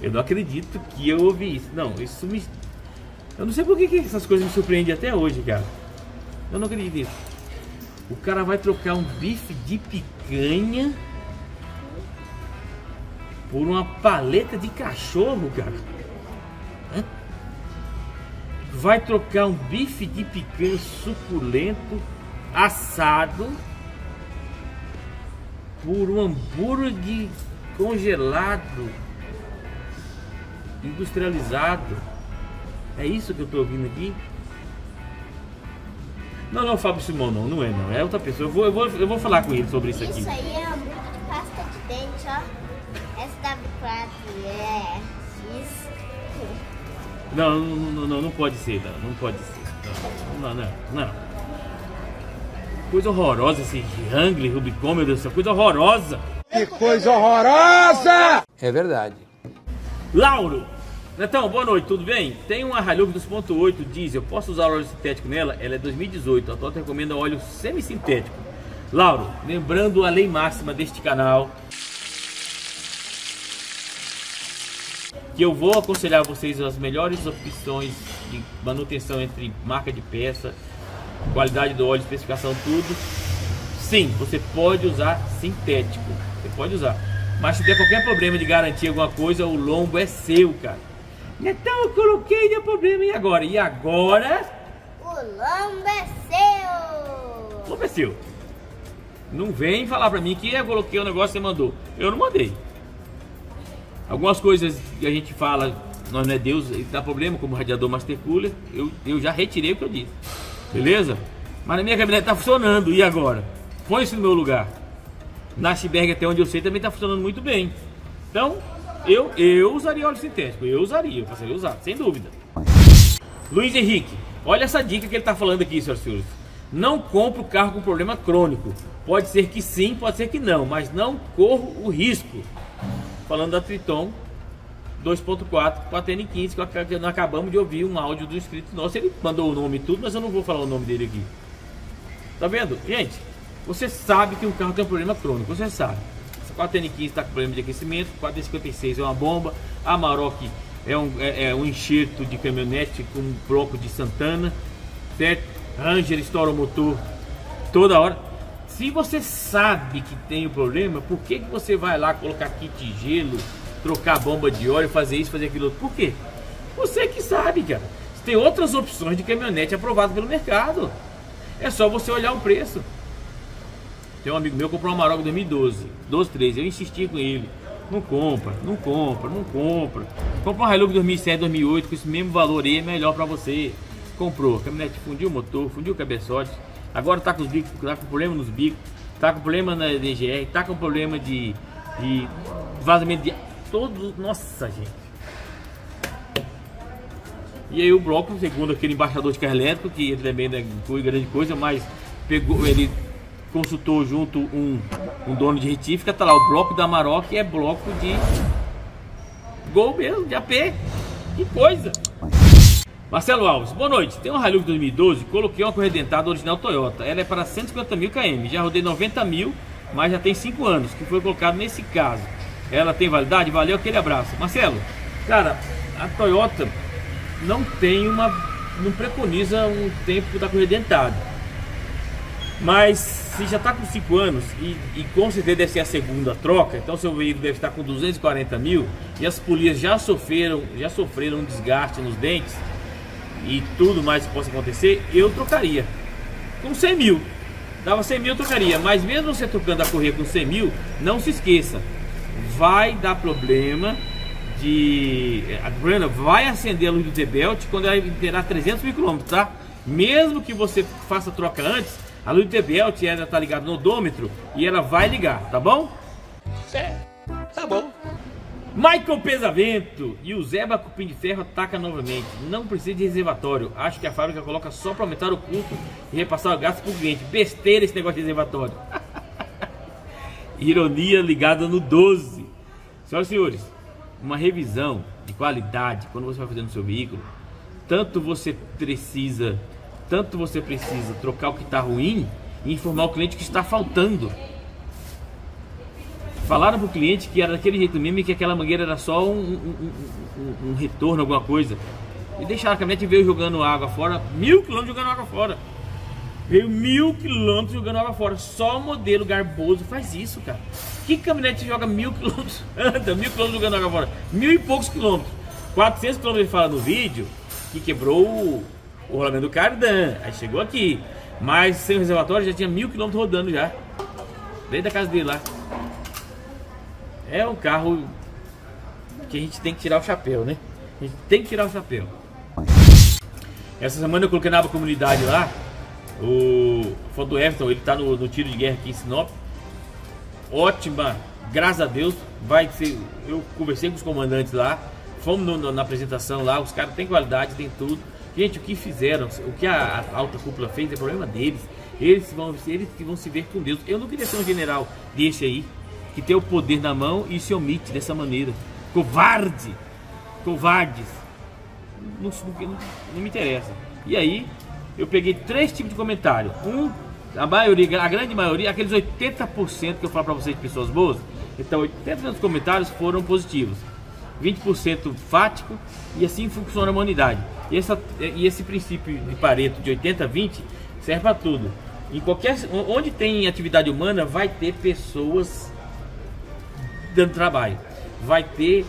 Eu não acredito que eu ouvi isso. Não, isso me... Eu não sei por que, que essas coisas me surpreendem até hoje, cara. Eu não acredito nisso. O cara vai trocar um bife de picanha por uma paleta de cachorro, cara. Hã? Vai trocar um bife de picanha suculento, assado, por um hambúrguer congelado, industrializado. É isso que eu tô ouvindo aqui? Não, não, Fábio Simão, não, não é não, é outra pessoa. Eu vou, eu vou, eu vou falar com ele sobre isso aqui. Isso aí é hambúrguer de pasta de dente, ó. S W quatro, é. Isso. Não, não, não, não, não pode ser, não, não pode ser. Não, não, não. Coisa horrorosa esse Wrangler, Rubicon, meu Deus do céu, coisa horrorosa. Que coisa horrorosa! É verdade. Lauro, Netão, boa noite, tudo bem? Tem uma Hilux dois ponto oito diesel, posso usar óleo sintético nela? Ela é dois mil e dezoito, a Toyota recomenda óleo semi-sintético. Lauro, lembrando a lei máxima deste canal, que eu vou aconselhar vocês as melhores opções de manutenção entre marca de peça, qualidade do óleo, especificação, tudo. Sim, você pode usar sintético, você pode usar. Mas se der qualquer problema de garantir alguma coisa, o lombo é seu, cara. Então eu coloquei e deu problema, e agora? E agora? O lombo é seu! O lombo é seu. Não vem falar pra mim que eu coloquei o negócio e você mandou. Eu não mandei. Algumas coisas que a gente fala, nós não é Deus, dá problema, como o radiador Master Cooler, eu, eu já retirei o que eu disse. Beleza? Mas na minha caminhonete tá funcionando, e agora? Põe isso no meu lugar. Na Ashberg, até onde eu sei, também tá funcionando muito bem. Então, eu, eu usaria óleo sintético, eu usaria, eu passaria a usar, sem dúvida. Luiz Henrique, olha essa dica que ele tá falando aqui, senhoras e senhores. Não compre o carro com problema crônico. Pode ser que sim, pode ser que não, mas não corra o risco. Falando da Triton dois ponto quatro com a T N quinze, que nós acabamos de ouvir um áudio do inscrito nosso. Ele mandou o nome e tudo, mas eu não vou falar o nome dele aqui. Tá vendo? Gente, você sabe que um carro tem um problema crônico, você sabe. A T N quinze está com problema de aquecimento, a quatro cinquenta e seis é uma bomba, a Amarok é um, é, é um enxerto de caminhonete com um bloco de Santana, certo? Ranger estoura o motor toda hora. Se você sabe que tem o problema, por que, que você vai lá colocar kit de gelo, trocar bomba de óleo, fazer isso, fazer aquilo outro? Por quê? Você que sabe, cara. Tem outras opções de caminhonete aprovado pelo mercado. É só você olhar o preço. Tem um amigo meu que comprou uma Amarok dois mil e doze, doze, treze. Eu insisti com ele. Não compra, não compra, não compra. Compra uma Hilux dois mil e sete, dois mil e oito com esse mesmo valor aí, é melhor pra você. Comprou, a caminhonete fundiu o motor, fundiu o cabeçote. Agora tá com os bicos, tá com problema nos bicos, tá com problema na D G R, tá com problema de, de vazamento de todo, nossa gente. E aí o bloco, segundo aquele embaixador de carro elétrico, que ele também não foi grande coisa, mas pegou, ele consultou junto um, um dono de retífica, tá lá, o bloco da Amarok é bloco de Gol mesmo, de A P, que coisa. Marcelo Alves, boa noite. Tem uma Hilux dois mil e doze, coloquei uma correia dentada original Toyota. Ela é para cento e cinquenta mil quilômetros. Já rodei noventa mil, mas já tem cinco anos, que foi colocado nesse caso. Ela tem validade? Valeu, aquele abraço. Marcelo, cara, a Toyota não tem uma... não preconiza um tempo da correia dentada. Mas se já está com cinco anos e, e com certeza deve ser a segunda troca, então seu veículo deve estar com duzentos e quarenta mil e as polias já sofreram, já sofreram um desgaste nos dentes e tudo mais que possa acontecer, eu trocaria com cem mil. Dava cem mil, eu trocaria. Mas mesmo você trocando a correia com cem mil, não se esqueça, vai dar problema de... a Brenda vai acender a luz do T-Belt quando ela terá trezentos mil quilômetros, tá? Mesmo que você faça a troca antes, a luz do T-Belt ela tá ligada no odômetro e ela vai ligar, tá bom? É, tá bom. Michael Pesavento e o Zeba Cupim de Ferro ataca novamente. Não precisa de reservatório. Acho que a fábrica coloca só para aumentar o custo e repassar o gasto para o cliente. Besteira esse negócio de reservatório. Ironia ligada no doze. Senhoras e senhores, uma revisão de qualidade quando você vai fazer no seu veículo, tanto você precisa, tanto você precisa trocar o que está ruim e informar o cliente que está faltando. Falaram pro cliente que era daquele jeito mesmo e que aquela mangueira era só um, um, um, um retorno, alguma coisa. E deixaram, a caminhonete veio jogando água fora, mil quilômetros jogando água fora. Veio mil quilômetros jogando água fora. Só o modelo garboso faz isso, cara. Que caminhonete joga mil quilômetros? Anda, mil quilômetros jogando água fora. Mil e poucos quilômetros. quatrocentos quilômetros ele fala no vídeo que quebrou o, o rolamento do cardan. Aí chegou aqui. Mas sem o reservatório já tinha mil quilômetros rodando já. Desde a casa dele lá. É um carro que a gente tem que tirar o chapéu, né? A gente tem que tirar o chapéu. Essa semana eu coloquei na aba comunidade lá o foto do Everton, ele tá no, no tiro de guerra aqui em Sinop. Ótima, graças a Deus. Vai ser. Eu conversei com os comandantes lá, fomos no, no, na apresentação lá. Os caras têm qualidade, tem tudo. Gente, o que fizeram, o que a, a alta cúpula fez é problema deles. Eles vão, eles que vão se ver com Deus. Eu não queria ser um general desse aí, que tem o poder na mão e se omite dessa maneira. Covarde! Covardes! Não, não, não me interessa. E aí, eu peguei três tipos de comentário. Um, a maioria, a grande maioria, aqueles oitenta por cento que eu falo pra vocês de pessoas boas. Então, oitenta por cento dos comentários foram positivos. vinte por cento fático, e assim funciona a humanidade. E, essa, e esse princípio de Pareto de oitenta a vinte serve para tudo. Em qualquer, onde tem atividade humana, vai ter pessoas dando trabalho. Vai ter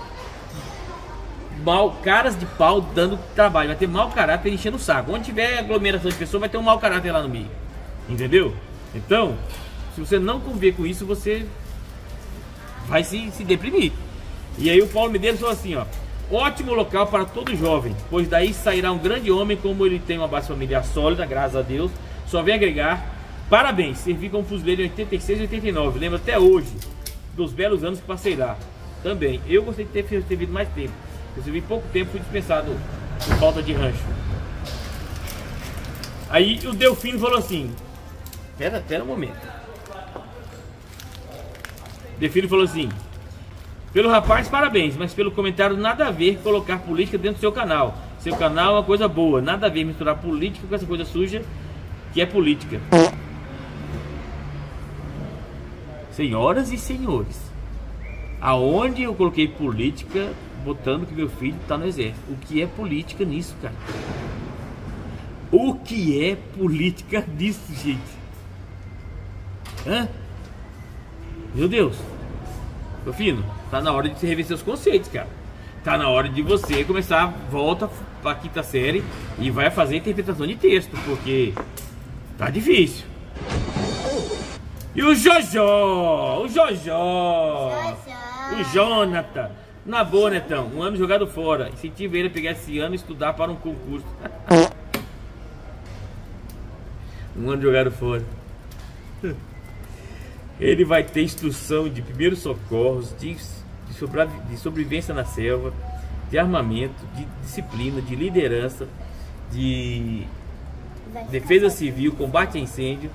mal, caras de pau dando trabalho. Vai ter mau caráter enchendo o saco. Onde tiver aglomeração de pessoas, vai ter um mau caráter lá no meio. Entendeu? Então, se você não conviver com isso, você vai se, se deprimir. E aí o Paulo Medeiros falou assim, ó: ótimo local para todo jovem, pois daí sairá um grande homem, como ele tem uma base familiar sólida, graças a Deus. Só vem agregar. Parabéns, servi como fuzileiro em oitenta e seis e oitenta e nove. Lembro até hoje dos belos anos que passei lá. Também, eu gostei de ter, ter vindo mais tempo. Eu servi pouco tempo, fui dispensado por falta de rancho. Aí o Delfino falou assim: Pera, pera um momento. Delfino falou assim: pelo rapaz, parabéns, mas pelo comentário nada a ver colocar política dentro do seu canal. Seu canal é uma coisa boa, nada a ver misturar política com essa coisa suja que é política. Senhoras e senhores, aonde eu coloquei política botando que meu filho tá no exército? O que é política nisso, cara? O que é política nisso, gente? Hã? Meu Deus. Meu filho, tá na hora de você rever seus conceitos, cara. Tá na hora de você começar, volta pra quinta série e vai fazer interpretação de texto, porque tá difícil. E o Jojó, o Jojó, o Jonathan. Na boa, Netão, um ano jogado fora. Incentiva ele a pegar esse ano e estudar para um concurso. Um ano jogado fora. Ele vai ter instrução de primeiros socorros, de, de, sobre, de sobrevivência na selva, de armamento, de disciplina, de liderança, de defesa civil, combate a incêndio,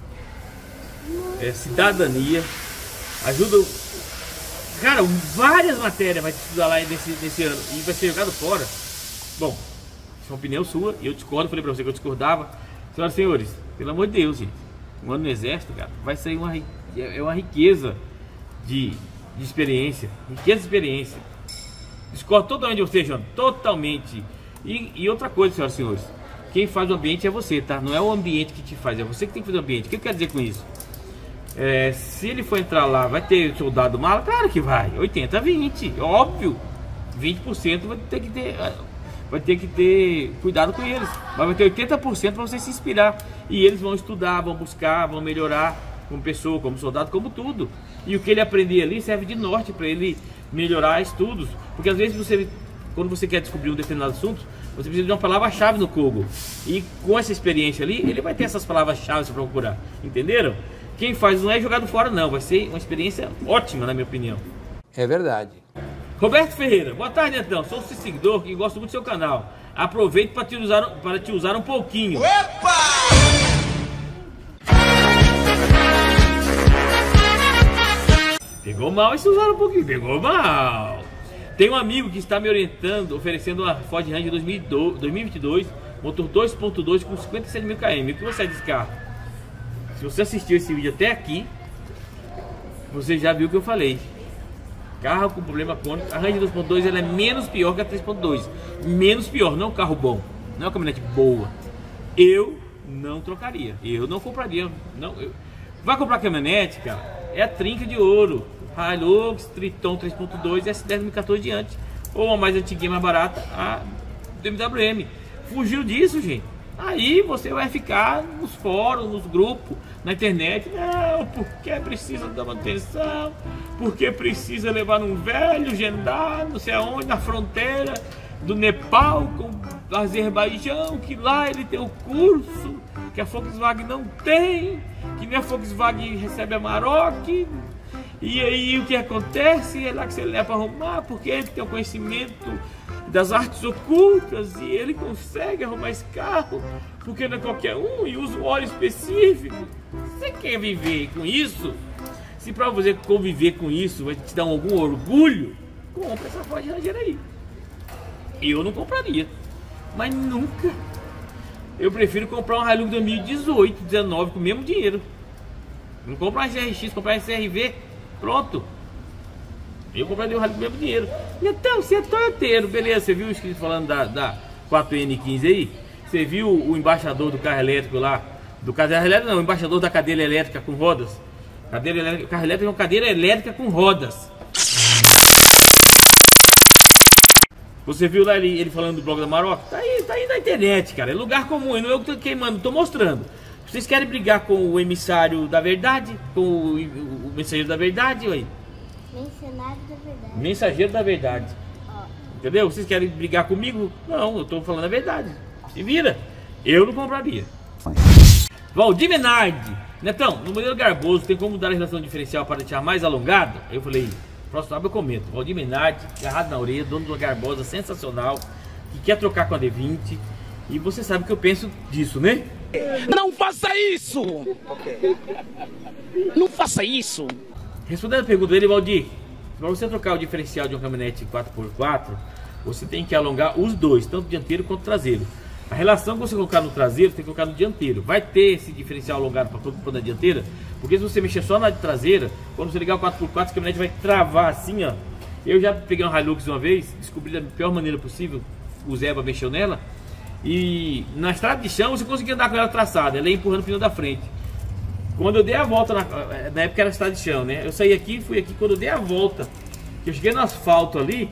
é, cidadania, ajuda. Cara, várias matérias vai estudar lá nesse, nesse ano e vai ser jogado fora. Bom, isso é uma opinião sua, e eu discordo, falei pra você que eu discordava. Senhoras e senhores, pelo amor de Deus, gente, um ano no exército, cara, vai sair uma, é uma riqueza de, de experiência, riqueza de experiência. Discordo totalmente de você, João, totalmente. E, e outra coisa, senhoras e senhores, quem faz o ambiente é você, tá? Não é o ambiente que te faz, é você que tem que fazer o ambiente. O que eu quero dizer com isso? É, se ele for entrar lá, vai ter soldado mala? Claro que vai, oitenta a vinte, óbvio. vinte por cento vai ter que ter, vai ter que ter cuidado com eles. Mas vai ter oitenta por cento para você se inspirar. E eles vão estudar, vão buscar, vão melhorar como pessoa, como soldado, como tudo. E o que ele aprender ali serve de norte para ele melhorar estudos. Porque às vezes você, quando você quer descobrir um determinado assunto, você precisa de uma palavra-chave no Google. E com essa experiência ali, ele vai ter essas palavras-chave para procurar. Entenderam? Quem faz não é jogado fora, não. Vai ser uma experiência ótima, na minha opinião. É verdade. Roberto Ferreira, boa tarde, Netão. Sou seu seguidor e gosto muito do seu canal. Aproveito para te usar, para te usar um pouquinho. Opa! Pegou mal esse usar um pouquinho. Pegou mal. Tem um amigo que está me orientando, oferecendo uma Ford Ranger dois mil e vinte e dois, motor dois ponto dois com cinquenta e sete mil quilômetros. O que você é desse carro? Se você assistiu esse vídeo até aqui, você já viu o que eu falei. Carro com problema crônico, a Ranger dois ponto dois ela é menos pior que a três ponto dois. Menos pior, não é um carro bom, não é uma caminhonete boa. Eu não trocaria, eu não compraria. Não, eu... Vai comprar caminhonete, cara, é a trinca de ouro. Hilux, Triton três ponto dois, S dez dois mil e quatorze diante. Ou uma mais antiguinha, mais barata, a B M W M. Fugiu disso, gente. Aí você vai ficar nos fóruns, nos grupos, na internet. Não, porque precisa da manutenção, porque precisa levar num velho gendar, não sei aonde, na fronteira do Nepal com o Azerbaijão, que lá ele tem o curso que a Volkswagen não tem, que nem a Volkswagen recebe a Maroc. E aí o que acontece é lá que você leva para arrumar, porque ele tem o conhecimento das artes ocultas e ele consegue arrumar esse carro, porque não é qualquer um e usa um óleo específico. Você quer viver com isso? Se para você conviver com isso vai te dar algum orgulho, compra essa Ford Ranger aí. Eu não compraria, mas nunca. Eu prefiro comprar um Hilux dois mil e dezoito, dezenove com o mesmo dinheiro. Não comprar um C R X, comprar um C R V, pronto. Eu compraria o Hilux com o mesmo dinheiro. Então, você é toyoteiro, beleza? Você viu o escrito falando da, da quatro N quinze aí? Você viu o embaixador do carro elétrico lá? Do carro elétrico não, o embaixador da cadeira elétrica com rodas. Cadeira elétrica, carro elétrico é uma cadeira elétrica com rodas. Você viu lá ele, ele falando do blog da Maroc? Tá aí, tá aí na internet, cara. É lugar comum, não é eu que tô queimando, tô mostrando. Vocês querem brigar com o emissário da verdade? Com o, o, o mensageiro da verdade, aí? Mencionário da verdade. Mensageiro da verdade. Ó. Entendeu? Vocês querem brigar comigo? Não, eu tô falando a verdade. Se vira. Eu não compraria. Valdir Menardi. Netão, no modelo Garboso tem como mudar a relação diferencial para deixar mais alongada? Eu falei, próximo sábado eu comento. Valdir Menardi, agarrado na orelha, dono de uma Garbosa sensacional, que quer trocar com a D vinte. E você sabe que eu penso disso, né? Não faça isso! Não faça isso! Respondendo a pergunta dele, Valdir, para você trocar o diferencial de uma caminhonete quatro por quatro, você tem que alongar os dois, tanto dianteiro quanto traseiro. A relação que você colocar no traseiro, tem que colocar no dianteiro. Vai ter esse diferencial alongado para toda a dianteira, porque se você mexer só na traseira, quando você ligar o quatro por quatro, a caminhonete vai travar assim, ó. Eu já peguei um Hilux uma vez, descobri da pior maneira possível, o Zeba mexeu nela, e na estrada de chão você conseguia andar com ela traçada, ela ia empurrando o pneu da frente. Quando eu dei a volta, na, na época era estrada de chão, né? Eu saí aqui, fui aqui, quando eu dei a volta, que eu cheguei no asfalto ali,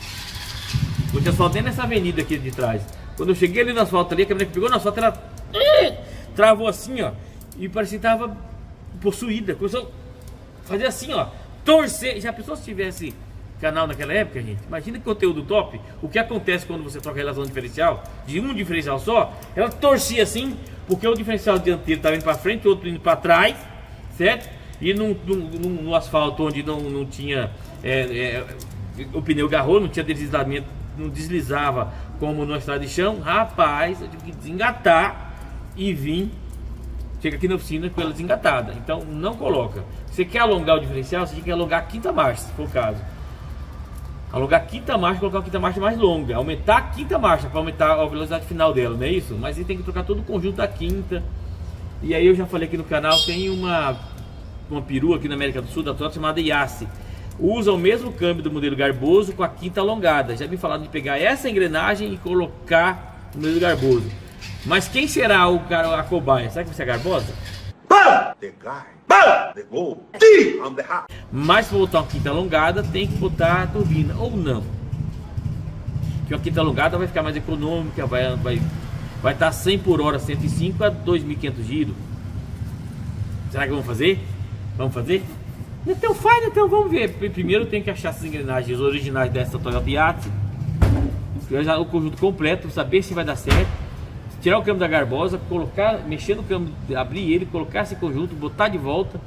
não tinha asfalto nem nessa avenida aqui de trás. Quando eu cheguei ali no asfalto ali, a caminhonete pegou no asfalto, ela travou assim, ó, e parecia que estava possuída. Começou a fazer assim, ó, torcer. Já pensou se tivesse canal naquela época, gente? Imagina que conteúdo top. O que acontece quando você troca a relação diferencial de um diferencial só? Ela torcia assim, porque o diferencial dianteiro estava indo para frente, o outro indo para trás, certo? E no, no, no, no asfalto onde não, não tinha é, é, o pneu garrou, não tinha deslizamento, não deslizava como na estrada de chão. Rapaz, eu tive que desengatar e vim. Chega aqui na oficina com ela desengatada. Então não coloca. Você quer alongar o diferencial, você tem que alongar a quinta marcha, se for o caso. Alongar a quinta marcha, colocar a quinta marcha mais longa, aumentar a quinta marcha para aumentar a velocidade final dela, não é isso? Mas aí tem que trocar todo o conjunto da quinta. E aí eu já falei aqui no canal, tem uma uma perua aqui na América do Sul da Toyota chamada Yasse. Usa o mesmo câmbio do modelo Garboso com a quinta alongada. Já me falaram de pegar essa engrenagem e colocar no modelo Garboso. Mas quem será o cara, a cobaia? Será que vai ser a Garbosa? The guy, the goal, I'm the hot. Mas para botar uma quinta alongada tem que botar a turbina, ou não. Porque uma quinta alongada vai ficar mais econômica, vai vai vai estar cem por hora, cento e cinco a dois mil e quinhentos giros. Será que vamos fazer? Vamos fazer? Então faz, então vamos ver. Primeiro tem que achar essas engrenagens originais dessa Toyota Yasse, o conjunto completo, saber se vai dar certo. Tirar o câmbio da Garbosa, colocar, mexer no câmbio, abrir ele, colocar esse conjunto, botar de volta.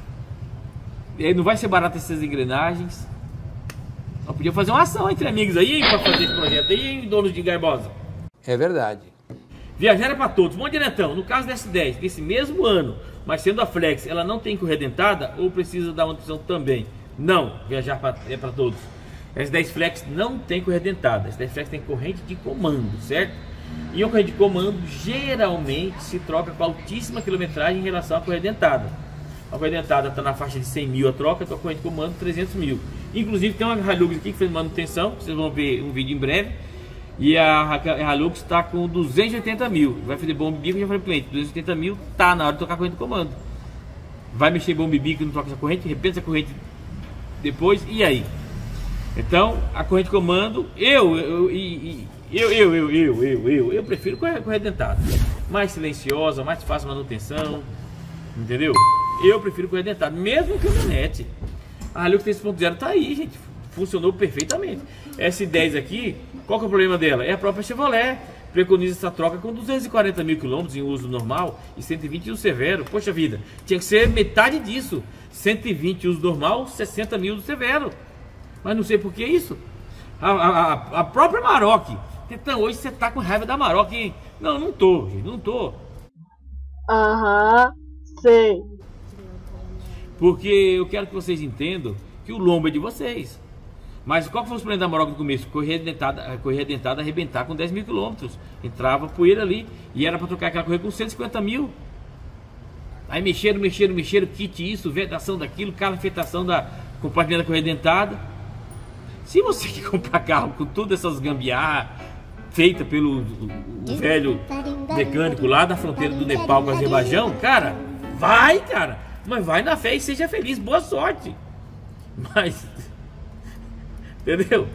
E aí não vai ser barato essas engrenagens. Eu podia fazer uma ação entre amigos aí para fazer esse projeto aí, donos de Garbosa. É verdade. Viajar é para todos. Bom dia, Netão. No caso da S dez, desse mesmo ano, mas sendo a Flex, ela não tem corredentada ou precisa dar uma opção também? Não, viajar pra, é para todos. S dez Flex não tem corredentada. S dez Flex tem corrente de comando, certo? E uma corrente de comando geralmente se troca com altíssima quilometragem em relação à corredentada. A correia dentada está na faixa de cem mil a troca, com a corrente de comando trezentos mil. Inclusive tem uma Hilux aqui que fez manutenção, vocês vão ver um vídeo em breve. E a Hilux está com duzentos e oitenta mil. Vai fazer bomba bico, já falei pro cliente, duzentos e oitenta mil, tá na hora de trocar a corrente de comando. Vai mexer bomba bico, não troca essa corrente, repete essa corrente depois, e aí? Então, a corrente de comando, eu, eu, eu, eu, eu, eu, eu, eu, eu, eu prefiro correia dentada. Mais silenciosa, mais fácil manutenção, entendeu? Eu prefiro correia dentada, mesmo que caminhonete. A Hilux três ponto zero tá aí, gente, funcionou perfeitamente. S dez aqui, qual que é o problema dela? É a própria Chevrolet, preconiza essa troca com duzentos e quarenta mil quilômetros em uso normal e cento e vinte em uso severo. Poxa vida, tinha que ser metade disso, cento e vinte uso normal, sessenta mil uso severo. Mas não sei por que isso. A, a, a própria Maroc. Então hoje você tá com raiva da Maroc, hein? Não, não tô, gente, não tô. Aham, sei. Porque eu quero que vocês entendam que o lombo é de vocês. Mas qual que foi o problema da Maroc no começo? Correia dentada, correia dentada arrebentar com dez mil quilômetros. Entrava poeira ali. E era para trocar aquela correia com cento e cinquenta mil. Aí mexeram, mexeram, mexeram, kit isso, vedação daquilo, calafetação da compartilhamento da correia dentada. Se você quer comprar carro com todas essas gambiarra feita pelo o velho mecânico lá da fronteira do Nepal com o Azerbaijão, cara, vai, cara. Mas vai na fé e seja feliz, boa sorte. Mas... entendeu?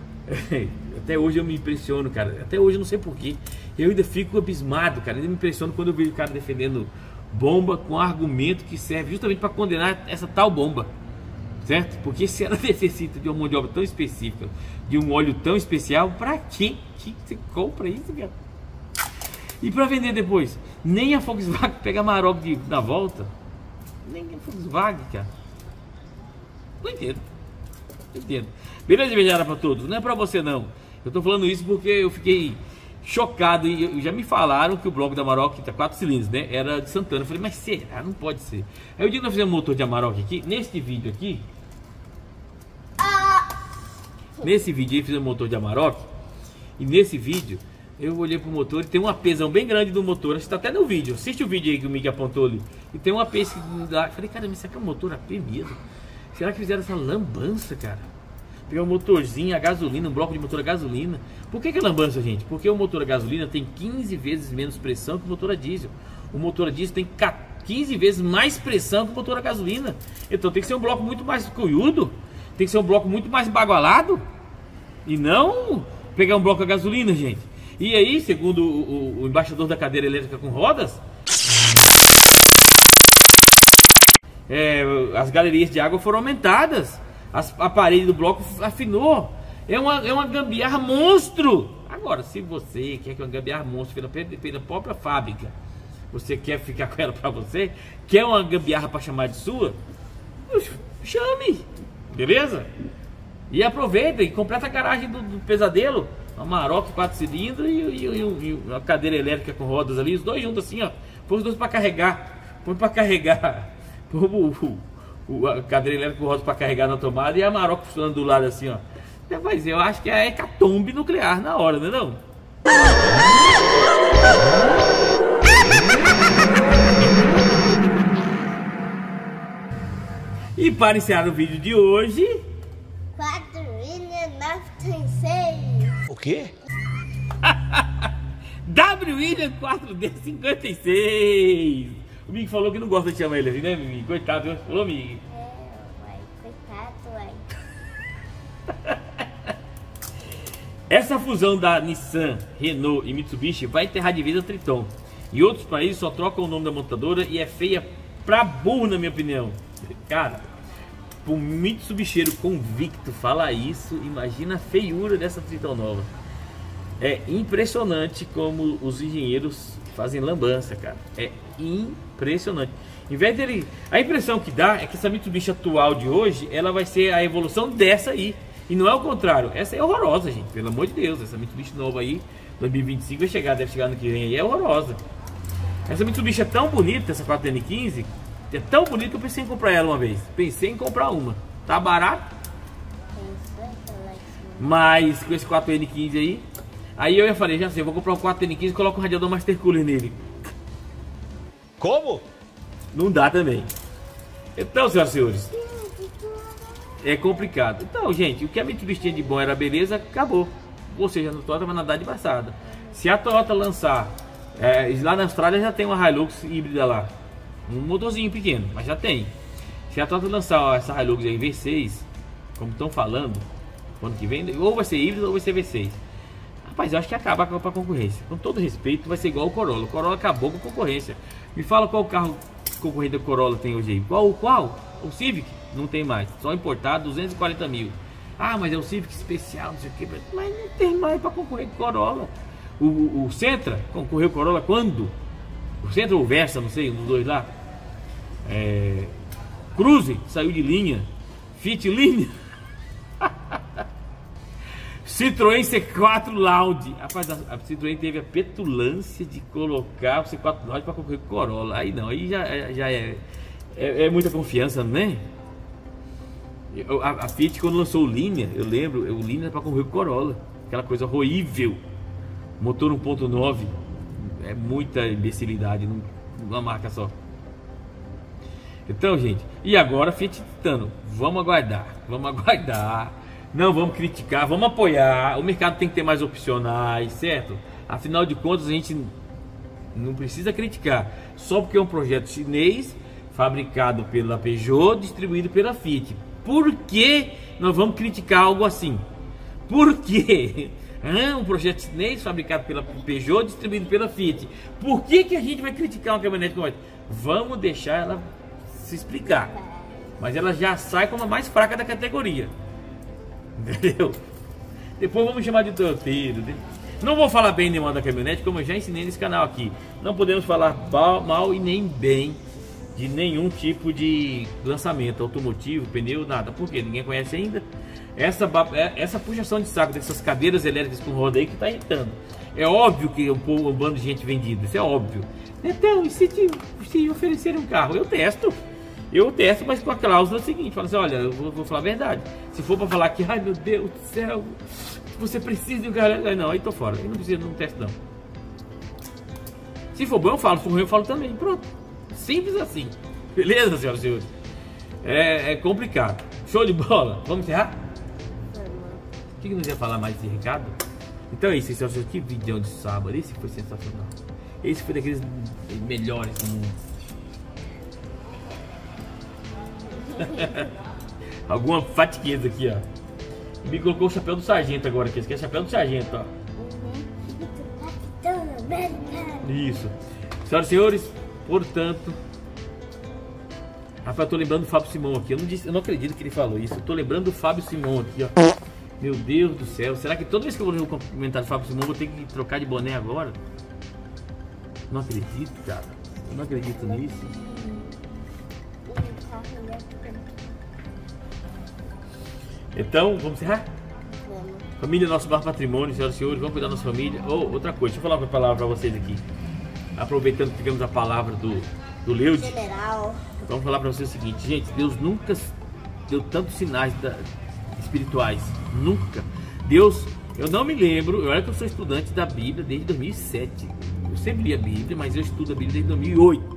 Até hoje eu me impressiono, cara. Até hoje eu não sei porquê. Eu ainda fico abismado, cara. Eu ainda me impressiono quando eu vejo o cara defendendo bomba com argumento que serve justamente para condenar essa tal bomba. Certo? Porque se ela necessita de uma mão de obra tão específica, de um óleo tão especial, pra que que você compra isso, cara? E para vender depois? Nem a Volkswagen pega a Maroc de, na volta. Nem a Volkswagen, cara. Não entendo. Não entendo. Beleza, beijada pra todos. Não é pra você não. Eu tô falando isso porque eu fiquei chocado e já me falaram que o bloco da Amarok, tá quatro cilindros, né? Era de Santana. Eu falei, mas será? Não pode ser. Aí o dia que nós fizemos um motor de Amarok aqui, nesse vídeo aqui, nesse vídeo aí fizemos um motor de Amarok, e nesse vídeo eu olhei pro motor e tem uma pesão bem grande do motor. Acho que tá até no vídeo. Assiste o vídeo aí que o Mickey apontou ali. E tem uma pesa lá. Falei, cara, mas será que é um motor A P mesmo? Será que fizeram essa lambança, cara? Pegar um motorzinho a gasolina, um bloco de motor a gasolina. Por que que é lambança, gente? Porque o motor a gasolina tem quinze vezes menos pressão que o motor a diesel. O motor a diesel tem quinze vezes mais pressão que o motor a gasolina. Então tem que ser um bloco muito mais cunhudo. Tem que ser um bloco muito mais bagualado. E não pegar um bloco a gasolina, gente. E aí, segundo o, o, o embaixador da cadeira elétrica com rodas, é, as galerias de água foram aumentadas. As, a parede do bloco afinou. É uma, é uma gambiarra monstro. Agora, se você quer que uma gambiarra monstro pela, pela própria fábrica, você quer ficar com ela para você, quer uma gambiarra para chamar de sua, chame, beleza? E aproveita e completa a garagem do, do pesadelo. Uma Amarok quatro cilindros e, e, e, e a cadeira elétrica com rodas ali, os dois juntos assim, ó. Põe os dois para carregar. Põe para carregar. Põe o, o, a cadeira elétrica com rodas para carregar na tomada e a Amarok funcionando do lado assim, ó. Mas eu acho que é a hecatombe nuclear na hora, não é não? E para encerrar o vídeo de hoje, quatro William nove seis. O quê? W William quatro D cinquenta e seis. O Mickey falou que não gosta de chamar ele assim, né, Mickey? Coitado, você falou, Mickey? É, uai, coitado, uai. Essa fusão da Nissan, Renault e Mitsubishi vai enterrar de vez a Triton. Em outros países só trocam o nome da montadora e é feia pra burro, na minha opinião. Cara, um Mitsubishiero convicto falar isso, imagina a feiura dessa Triton nova. É impressionante como os engenheiros fazem lambança, cara. É impressionante. Em vez dele, a impressão que dá é que essa Mitsubishi atual de hoje, ela vai ser a evolução dessa aí. E não é o contrário. Essa é horrorosa, gente. Pelo amor de Deus. Essa Mitsubishi nova aí, dois mil e vinte e cinco vai chegar, deve chegar no que vem aí. É horrorosa. Essa Mitsubishi é tão bonita, essa quatro N quinze. É tão bonita que eu pensei em comprar ela uma vez. Pensei em comprar uma. Tá barato. Mas com esse quatro N quinze aí. Aí eu falei, já sei, eu vou comprar um quatro N quinze e coloco um radiador Master Cooler nele. Como? Não dá também. Então, senhoras e senhores, é complicado. Então, gente, o que a Mitsubishi tinha de bom era beleza, acabou. Ou seja, no Toyota vai nadar de braçada. Se a Toyota lançar, é, lá na Austrália já tem uma Hilux híbrida lá, um motorzinho pequeno, mas já tem. Se a Toyota lançar ó, essa Hilux aí V seis, como estão falando, ano que vem, ou vai ser híbrido ou vai ser V seis. Rapaz, eu acho que acaba com a concorrência. Com todo respeito, vai ser igual o Corolla. O Corolla acabou com a concorrência. Me fala qual carro concorrente do Corolla tem hoje aí. Qual? Qual? O Civic? Não tem mais. Só importado, duzentos e quarenta mil. Ah, mas é o Civic especial, não sei o que. Mas não tem mais para concorrer com o Corolla. O, o, o Sentra concorreu com o Corolla quando? O Sentra ou o Versa, não sei, um dos dois lá. É... Cruze saiu de linha. Fit linha. Citroën C quatro Loud. Rapaz, a, a Citroën teve a petulância de colocar o C quatro Loud para concorrer com o Corolla. Aí não, aí já, já é, é, é muita confiança, né? A, a Fiat, quando lançou o Linha, eu lembro, o Linha era para concorrer com o Corolla. Aquela coisa horrível. Motor um ponto nove. É muita imbecilidade numa marca só. Então, gente, e agora Fiat Titano. Vamos aguardar, vamos aguardar. Não vamos criticar, vamos apoiar. O mercado tem que ter mais opcionais, certo? Afinal de contas, a gente não precisa criticar. Só porque é um projeto chinês, fabricado pela Peugeot, distribuído pela Fiat. Por que nós vamos criticar algo assim? Por quê? Ah, um projeto chinês, fabricado pela Peugeot, distribuído pela Fiat. Por que, que a gente vai criticar uma caminhonete como essa? Vamos deixar ela se explicar. Mas ela já sai como a mais fraca da categoria. Entendeu? Depois vamos chamar de toyoteiro. Não vou falar bem nenhuma da caminhonete, como eu já ensinei nesse canal aqui. Não podemos falar mal e nem bem de nenhum tipo de lançamento automotivo, pneu, nada. Por quê? Ninguém conhece ainda. Essa, essa puxação de saco dessas cadeiras elétricas com roda aí que está irritando. É óbvio que um, um bando de gente vendida, isso é óbvio. Então, e se, te, se oferecerem um carro? Eu testo. Eu testo, mas com a cláusula seguinte, fala assim, olha, eu vou, vou falar a verdade. Se for para falar que, ai meu Deus do céu, você precisa de um carro, não, aí tô fora, eu não preciso, não testo não. Se for bom eu falo, se for ruim eu falo também, pronto. Simples assim, beleza, senhoras e senhores? É, é complicado. Show de bola, vamos encerrar? O que, que nós ia falar mais desse recado? Então é isso, senhoras e senhores, que vídeo de sábado, esse foi sensacional. Esse foi daqueles melhores do mundo. Alguma fatigueza aqui, ó. Me colocou o chapéu do sargento agora aqui. Esse aqui é o chapéu do sargento, ó. Isso. Senhoras e senhores, portanto, rapaz, eu tô lembrando do Fábio Simão aqui. Eu não, disse, eu não acredito que ele falou isso. Eu tô lembrando do Fábio Simão aqui, ó. Meu Deus do céu. Será que toda vez que eu vou ler o comentário do Fábio Simão, eu vou ter que trocar de boné agora? Não acredito, cara. Eu não acredito nisso. Então, vamos encerrar? Vamos. Família, nosso bar patrimônio, senhoras e senhores, vamos cuidar da nossa família. Oh, outra coisa, deixa eu falar uma palavra para vocês aqui. Aproveitando que tivemos a palavra do, do Leude, general, vamos falar para vocês o seguinte, gente, Deus nunca deu tantos sinais da, espirituais, nunca. Deus, eu não me lembro, olha que eu sou estudante da Bíblia desde dois mil e sete. Eu sempre li a Bíblia, mas eu estudo a Bíblia desde dois mil e oito.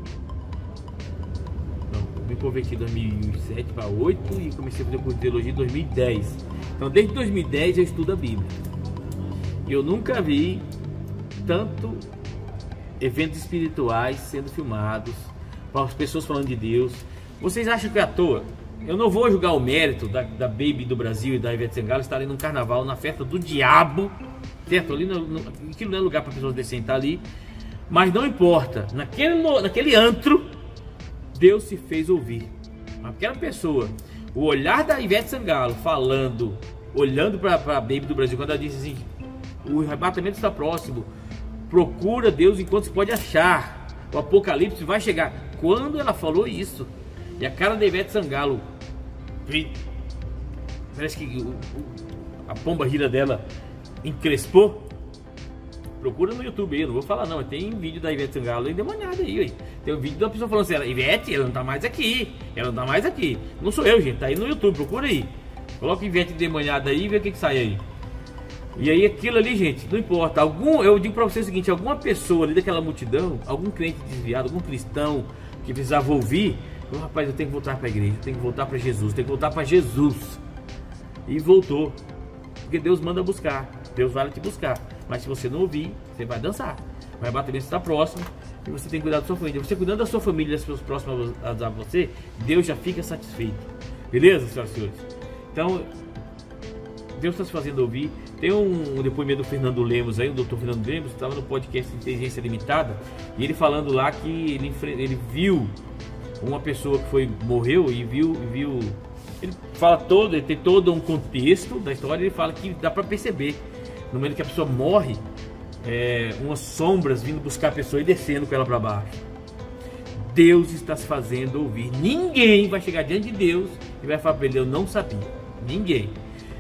Me converti em dois mil e sete para dois mil e oito e comecei a fazer o curso de teologia em dois mil e dez. Então desde dois mil e dez eu estudo a Bíblia. E eu nunca vi tanto eventos espirituais sendo filmados, para as pessoas falando de Deus. Vocês acham que é à toa? Eu não vou julgar o mérito da, da Baby do Brasil e da Ivete Sangalo estarem num carnaval, na festa do diabo, certo? Ali no, no, aquilo não é lugar para pessoas descerem estar ali. Mas não importa, naquele, naquele antro Deus se fez ouvir. Aquela pessoa, o olhar da Ivete Sangalo falando, olhando para a Baby do Brasil, quando ela disse assim, o arrebatamento está próximo, procura Deus enquanto se pode achar, o apocalipse vai chegar. Quando ela falou isso, e a cara da Ivete Sangalo, parece que o, o, a pomba gira dela encrespou. Procura no YouTube aí, eu não vou falar não, mas tem vídeo da Ivete Sangalo endemoniada aí, ué. Tem um vídeo de uma pessoa falando assim, Ivete, ela não tá mais aqui, ela não tá mais aqui. Não sou eu, gente, tá aí no YouTube, procura aí. Coloca Ivete endemoniada aí e vê o que que sai aí. E aí aquilo ali, gente, não importa. Algum, eu digo pra você o seguinte, alguma pessoa ali daquela multidão, algum crente desviado, algum cristão que precisava ouvir, Oh, rapaz, eu tenho que voltar para a igreja, eu tenho que voltar para Jesus, eu tenho que voltar para Jesus. E voltou. Porque Deus manda buscar, Deus vai te buscar. Mas se você não ouvir, você vai dançar. Vai bater bem se está próximo. E você tem que cuidar da sua família. Você cuidando da sua família e das pessoas próximas a você, Deus já fica satisfeito. Beleza, senhoras e senhores? Então, Deus está se fazendo ouvir. Tem um, um depoimento do Fernando Lemos aí, o doutor Fernando Lemos, estava no podcast Inteligência Limitada, e ele falando lá que ele, ele viu uma pessoa que foi, morreu e viu, viu. Ele fala todo, ele tem todo um contexto da história, ele fala que dá para perceber, no momento que a pessoa morre, é, umas sombras vindo buscar a pessoa e descendo com ela para baixo. Deus está se fazendo ouvir. Ninguém vai chegar diante de Deus e vai falar para ele, eu não sabia. Ninguém.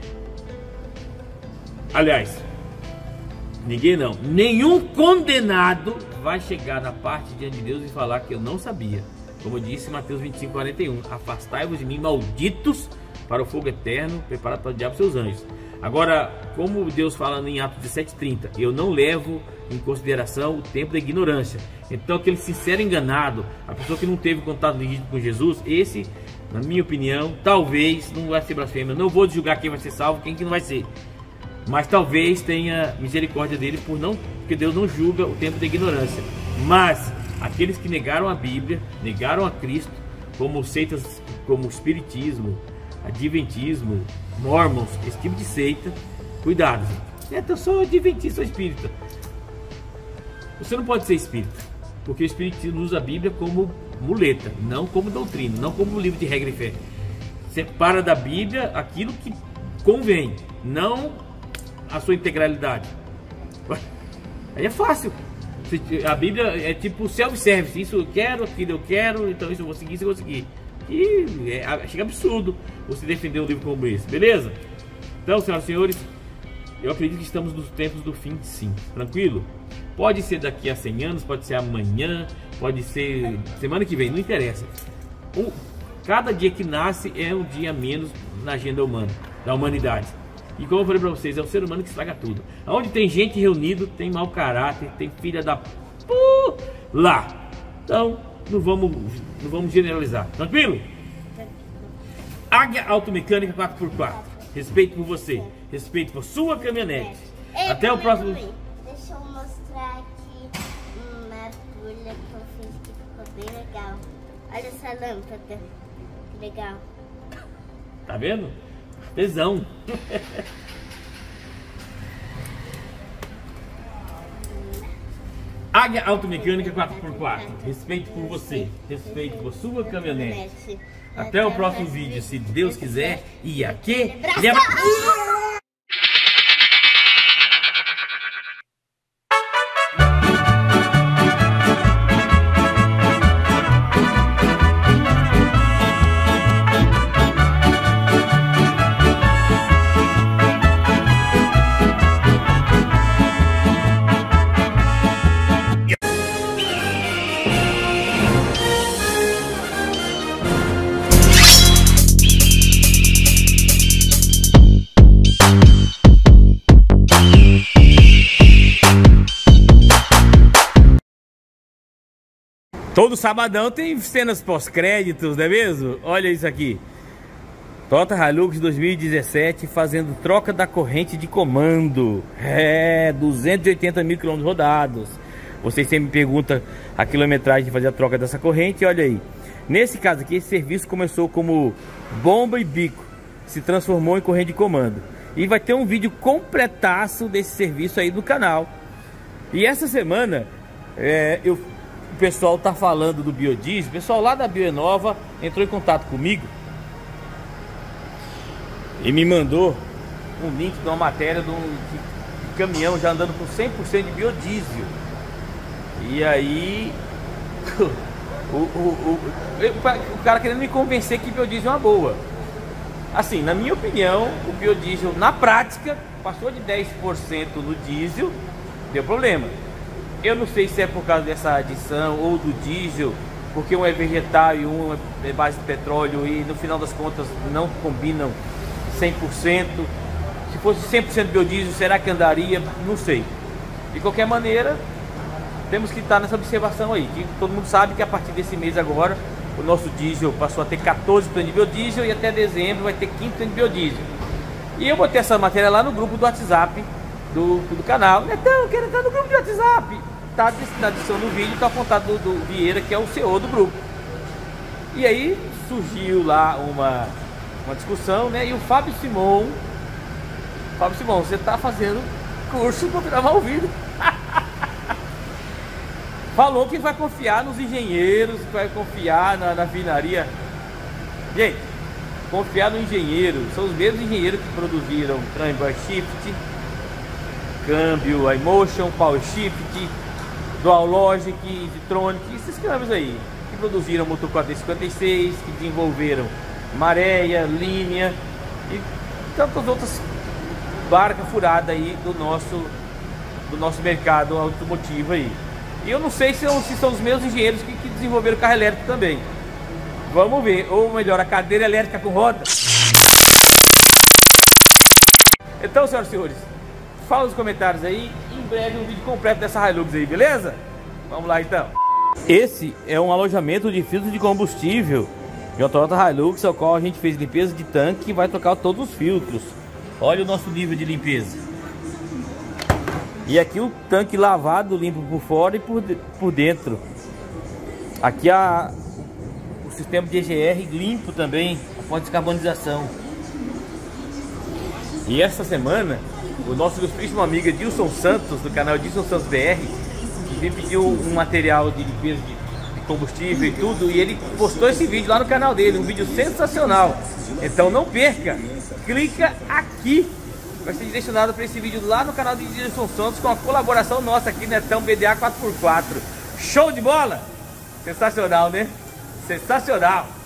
Aliás, ninguém não. Nenhum condenado vai chegar na parte diante de Deus e falar que eu não sabia. Como disse Mateus vinte e cinco, quarenta e um, afastai-vos de mim, malditos, para o fogo eterno, preparado para o diabo e seus anjos. Agora, como Deus fala em Atos dezessete, trinta, eu não levo em consideração o tempo da ignorância. Então, aquele sincero enganado, a pessoa que não teve contato legítimo com Jesus, esse, na minha opinião, talvez não vai ser blasfêmia. Eu não vou julgar quem vai ser salvo, quem que não vai ser. Mas talvez tenha misericórdia dele por não, porque Deus não julga o tempo da ignorância. Mas aqueles que negaram a Bíblia, negaram a Cristo, como seitas como o Espiritismo, Adventismo, Mormons, esse tipo de seita, cuidado, gente. Eu sou adventista, sou espírita. Você não pode ser espírita, porque o Espiritismo usa a Bíblia como muleta, não como doutrina, não como livro de regra e fé. Separa da Bíblia aquilo que convém, não a sua integralidade. Aí é fácil. A Bíblia é tipo self-service. Isso eu quero, aquilo eu quero, então isso eu vou seguir, isso eu vou seguir. E é, chega absurdo você defender um livro como esse, beleza? Então, senhoras e senhores, eu acredito que estamos nos tempos do fim, sim. Tranquilo? Pode ser daqui a cem anos, pode ser amanhã, pode ser semana que vem, não interessa. O, cada dia que nasce é um dia menos na agenda humana, da humanidade. E como eu falei pra vocês, é o ser humano que estraga tudo. Onde tem gente reunido, tem mau caráter, tem filha da... Uh, lá. Então, não vamos, não vamos generalizar. Tranquilo? Águia Automecânica quatro por quatro. Respeito por você. Respeito por sua caminhonete. Ei, Até o próximo... Deixa eu mostrar aqui uma agulha que eu fiz que ficou bem legal. Olha essa lâmpada. Que legal. Tá vendo? Tesão. Águia Automecânica quatro por quatro. Respeito por você. Respeito por sua caminhonete. Até o próximo vídeo, se Deus quiser. E aqui... Todo sabadão tem cenas pós-créditos, não é mesmo? Olha isso aqui. Toyota Hilux dois mil e dezessete fazendo troca da corrente de comando. É, duzentos e oitenta mil quilômetros rodados. Vocês sempre me perguntam a quilometragem de fazer a troca dessa corrente. Olha aí. Nesse caso aqui, esse serviço começou como bomba e bico. Se transformou em corrente de comando. E vai ter um vídeo completaço desse serviço aí no canal. E essa semana, é, eu... o pessoal tá falando do biodiesel. O pessoal lá da Bioenova entrou em contato comigo e me mandou um link de uma matéria de um de caminhão já andando com cem por cento de biodiesel. E aí o, o, o, o, o cara querendo me convencer que biodiesel é uma boa. Assim, na minha opinião, o biodiesel na prática passou de dez por cento no diesel, deu problema. Eu não sei se é por causa dessa adição ou do diesel, porque um é vegetal e um é base de petróleo e no final das contas não combinam cem por cento. Se fosse cem por cento biodiesel, será que andaria? Não sei. De qualquer maneira, temos que estar nessa observação aí, que todo mundo sabe que a partir desse mês agora o nosso diesel passou a ter quatorze tons de biodiesel e até dezembro vai ter quinze tons de biodiesel. E eu botei essa matéria lá no grupo do WhatsApp do, do canal. Então, eu quero entrar no grupo do WhatsApp. Tá na edição do vídeo, tá apontado do, do Vieira, que é o C E O do grupo. E aí surgiu lá uma, uma discussão, né? E o Fábio Simon, Fábio Simon, você tá fazendo curso para gravar o vídeo. Falou que vai confiar nos engenheiros, vai confiar na, na vinaria. Gente, confiar no engenheiro. São os mesmos engenheiros que produziram Tram Bar Shift, câmbio iMotion, Power Shift, Dual Logic, Zitronic, esses câmbios aí. Que produziram motor quatro D cinquenta e seis, que desenvolveram Maréia, Linha e tantas outras barcas furadas aí do nosso, do nosso mercado automotivo aí. E eu não sei se são, se são os mesmos engenheiros que, que desenvolveram o carro elétrico também. Vamos ver, ou melhor, a cadeira elétrica com roda. Então, senhoras e senhores, fala nos comentários aí, em breve um vídeo completo dessa Hilux aí, beleza? Vamos lá então. Esse é um alojamento de filtros de combustível de uma Toyota Hilux, ao qual a gente fez limpeza de tanque e vai trocar todos os filtros. Olha o nosso nível de limpeza. E aqui o tanque lavado, limpo por fora e por, por dentro. Aqui a, o sistema de E G R limpo também, após descarbonização. E essa semana, o nosso ilustríssimo amigo Edilson Santos, do canal Edilson Santos B R, me pediu um material de limpeza de, de combustível e tudo, e ele postou esse vídeo lá no canal dele, um vídeo sensacional. Então não perca, clica aqui. Vai ser direcionado para esse vídeo lá no canal de Edilson Santos, com a colaboração nossa aqui, Netão B D A quatro por quatro. Show de bola! Sensacional, né? Sensacional!